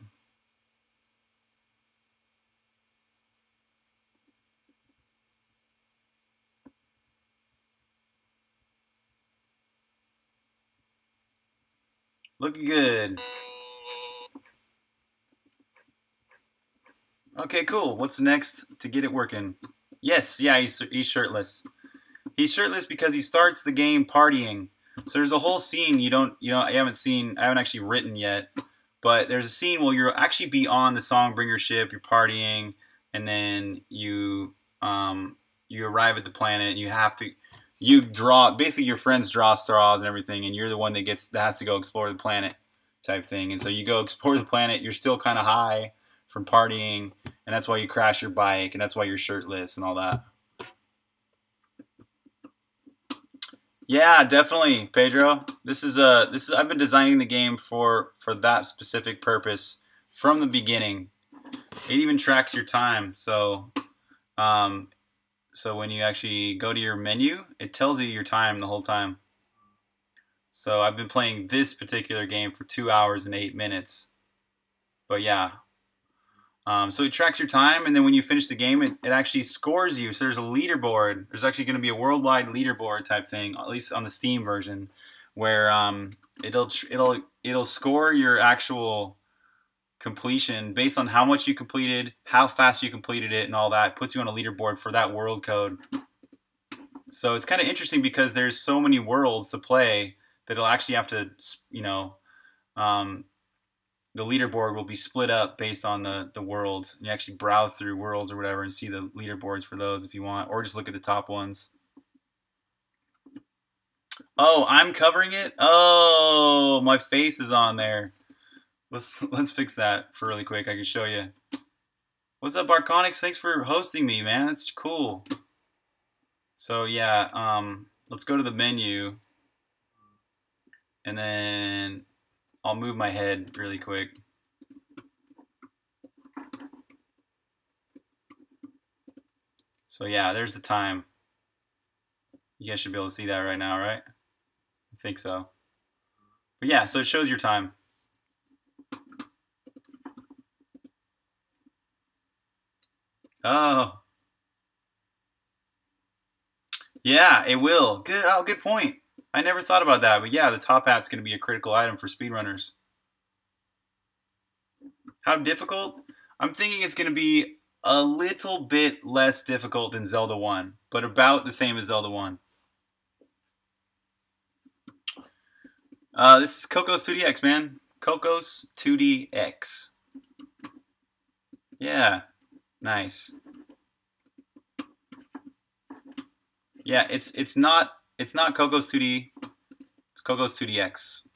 Looking good. Okay, cool. What's next to get it working? Yes, yeah, he's, he's shirtless. He's shirtless because he starts the game partying. So there's a whole scene you don't, you know, I haven't seen, I haven't actually written yet, but there's a scene where you'll actually be on the Songbringer ship, you're partying, and then you, um, you arrive at the planet, and you have to, you draw, basically your friends draw straws and everything, and you're the one that gets, that has to go explore the planet type thing. And so you go explore the planet, you're still kind of high from partying, and that's why you crash your bike, and that's why you're shirtless and all that. Yeah, definitely, Pedro. This is a this is I've been designing the game for for that specific purpose from the beginning. It even tracks your time, so um, so when you actually go to your menu, it tells you your time the whole time. So I've been playing this particular game for two hours and eight minutes. But yeah. Um, so it tracks your time, and then when you finish the game, it, it actually scores you. So there's a leaderboard. There's actually going to be a worldwide leaderboard type thing, at least on the Steam version, where um, it'll it'll it'll score your actual completion based on how much you completed, how fast you completed it, and all that. It puts you on a leaderboard for that world code. So it's kind of interesting because there's so many worlds to play that it'll actually have to, you know. Um, the leaderboard will be split up based on the, the worlds. You actually browse through worlds or whatever and see the leaderboards for those if you want, or just look at the top ones. Oh, I'm covering it? Oh, my face is on there. Let's let's fix that for really quick. I can show you. What's up, Arconix? Thanks for hosting me, man. That's cool. So yeah, um, let's go to the menu. And then I'll move my head really quick. So yeah, there's the time. You guys should be able to see that right now, right? I think so. But yeah, so it shows your time. Oh. Yeah, it will. Good. Oh, good point. I never thought about that, but yeah, the top hat's going to be a critical item for speedrunners. How difficult? I'm thinking it's going to be a little bit less difficult than Zelda one, but about the same as Zelda one. Uh, this is Cocos two D X, man. Cocos two D X. Yeah, nice. Yeah, it's it's not it's not Cocos two D. It's Cocos two D X.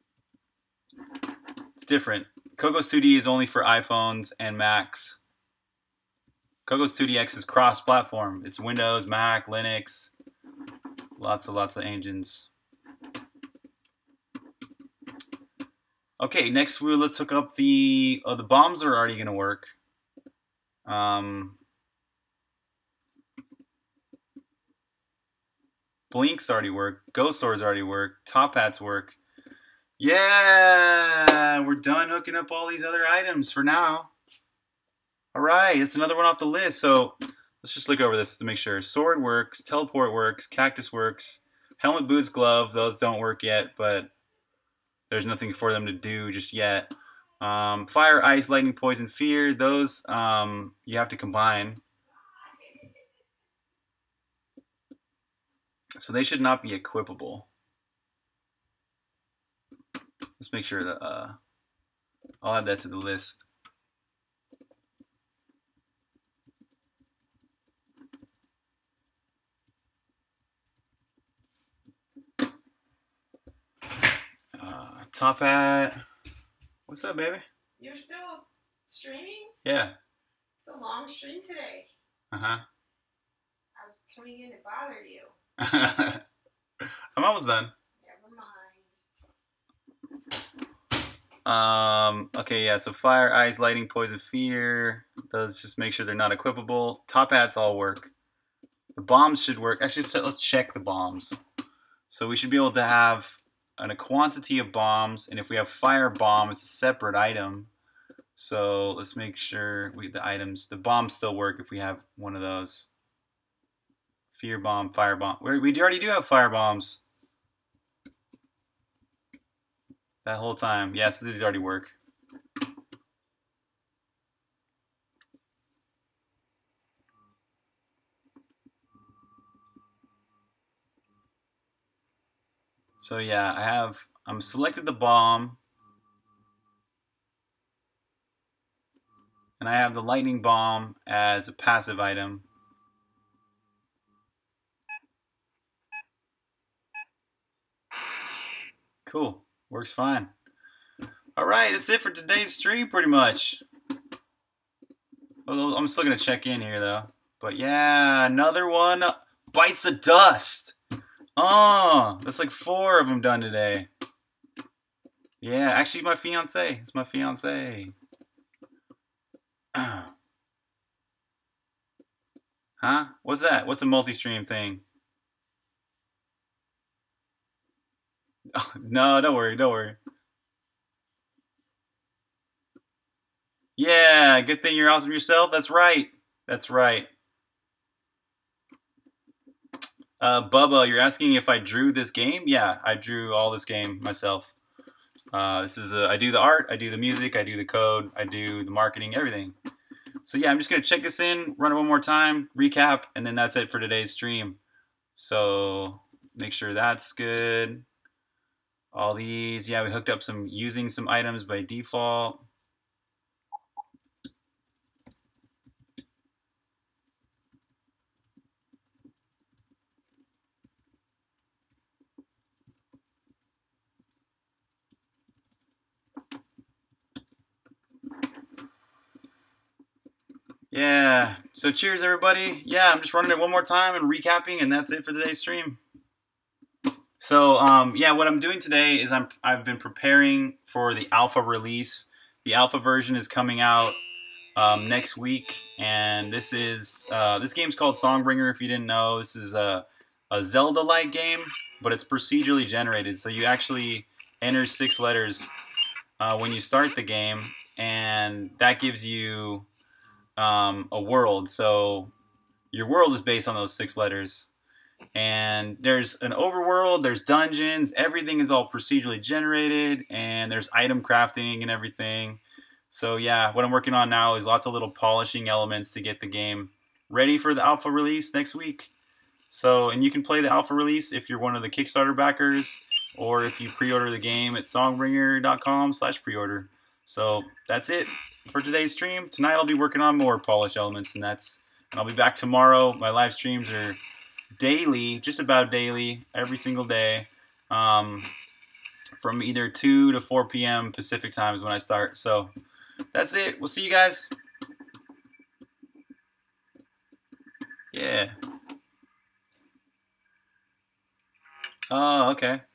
It's different. Cocos two D is only for iPhones and Macs. Cocos two D X is cross-platform. It's Windows, Mac, Linux. Lots and lots of engines. Okay, next we let's hook up the oh the bombs are already gonna work. Um. Blinks already work. Ghost swords already work. Top hats work. Yeah, we're done hooking up all these other items for now. All right, it's another one off the list. So let's just look over this to make sure. Sword works. Teleport works. Cactus works. Helmet, boots, glove. Those don't work yet, but there's nothing for them to do just yet. Um, fire, ice, lightning, poison, fear. Those um, you have to combine. So they should not be equipable. Let's make sure that uh, I'll add that to the list. Uh, top hat. What's up, baby? You're still streaming? Yeah. It's a long stream today. Uh-huh. I was coming in to bother you. I'm almost done. Never mind. Um, okay, yeah, so fire, ice, lighting, poison, fear. Those just make sure they're not equipable. Top hats all work. The bombs should work. Actually, so let's check the bombs. So we should be able to have an, a quantity of bombs, and if we have fire bomb, it's a separate item. So let's make sure we the items, the bombs still work if we have one of those. Fear bomb, fire bomb. We we already do have fire bombs. That whole time. Yeah, so these already work. So yeah, I have, I'm selected the bomb. And I have the lightning bomb as a passive item. Cool. Works fine. Alright, that's it for today's stream pretty much. I'm still going to check in here though. But yeah, another one bites the dust. Oh, that's like four of them done today. Yeah, actually my fiance. It's my fiance. Huh? What's that? What's a multi-stream thing? Oh, no, don't worry, don't worry. Yeah, good thing you're awesome yourself. That's right. That's right. Uh, Bubba, you're asking if I drew this game? Yeah, I drew all this game myself. Uh, this is a, I do the art, I do the music, I do the code, I do the marketing, everything. So yeah, I'm just gonna check this in, run it one more time, recap, and then that's it for today's stream. So make sure that's good. All these, yeah, we hooked up some using some items by default. Yeah, so cheers everybody. Yeah, I'm just running it one more time and recapping, and that's it for today's stream. So um, yeah, what I'm doing today is I'm I've been preparing for the alpha release. The alpha version is coming out um, next week, and this is uh, this game's called Songbringer. If you didn't know, this is a a Zelda-like game, but it's procedurally generated. So you actually enter six letters uh, when you start the game, and that gives you um, a world. So your world is based on those six letters. And there's an overworld, there's dungeons, everything is all procedurally generated, and there's item crafting and everything. So yeah, what I'm working on now is lots of little polishing elements to get the game ready for the alpha release next week. So, and you can play the alpha release if you're one of the Kickstarter backers, or if you pre-order the game at songbringer dot com slash pre-order. So that's it for today's stream. Tonight I'll be working on more polish elements, and that's, and I'll be back tomorrow. My live streams are daily, just about daily, every single day, um, from either two to four P M Pacific time is when I start. So that's it. We'll see you guys. Yeah. Oh, okay.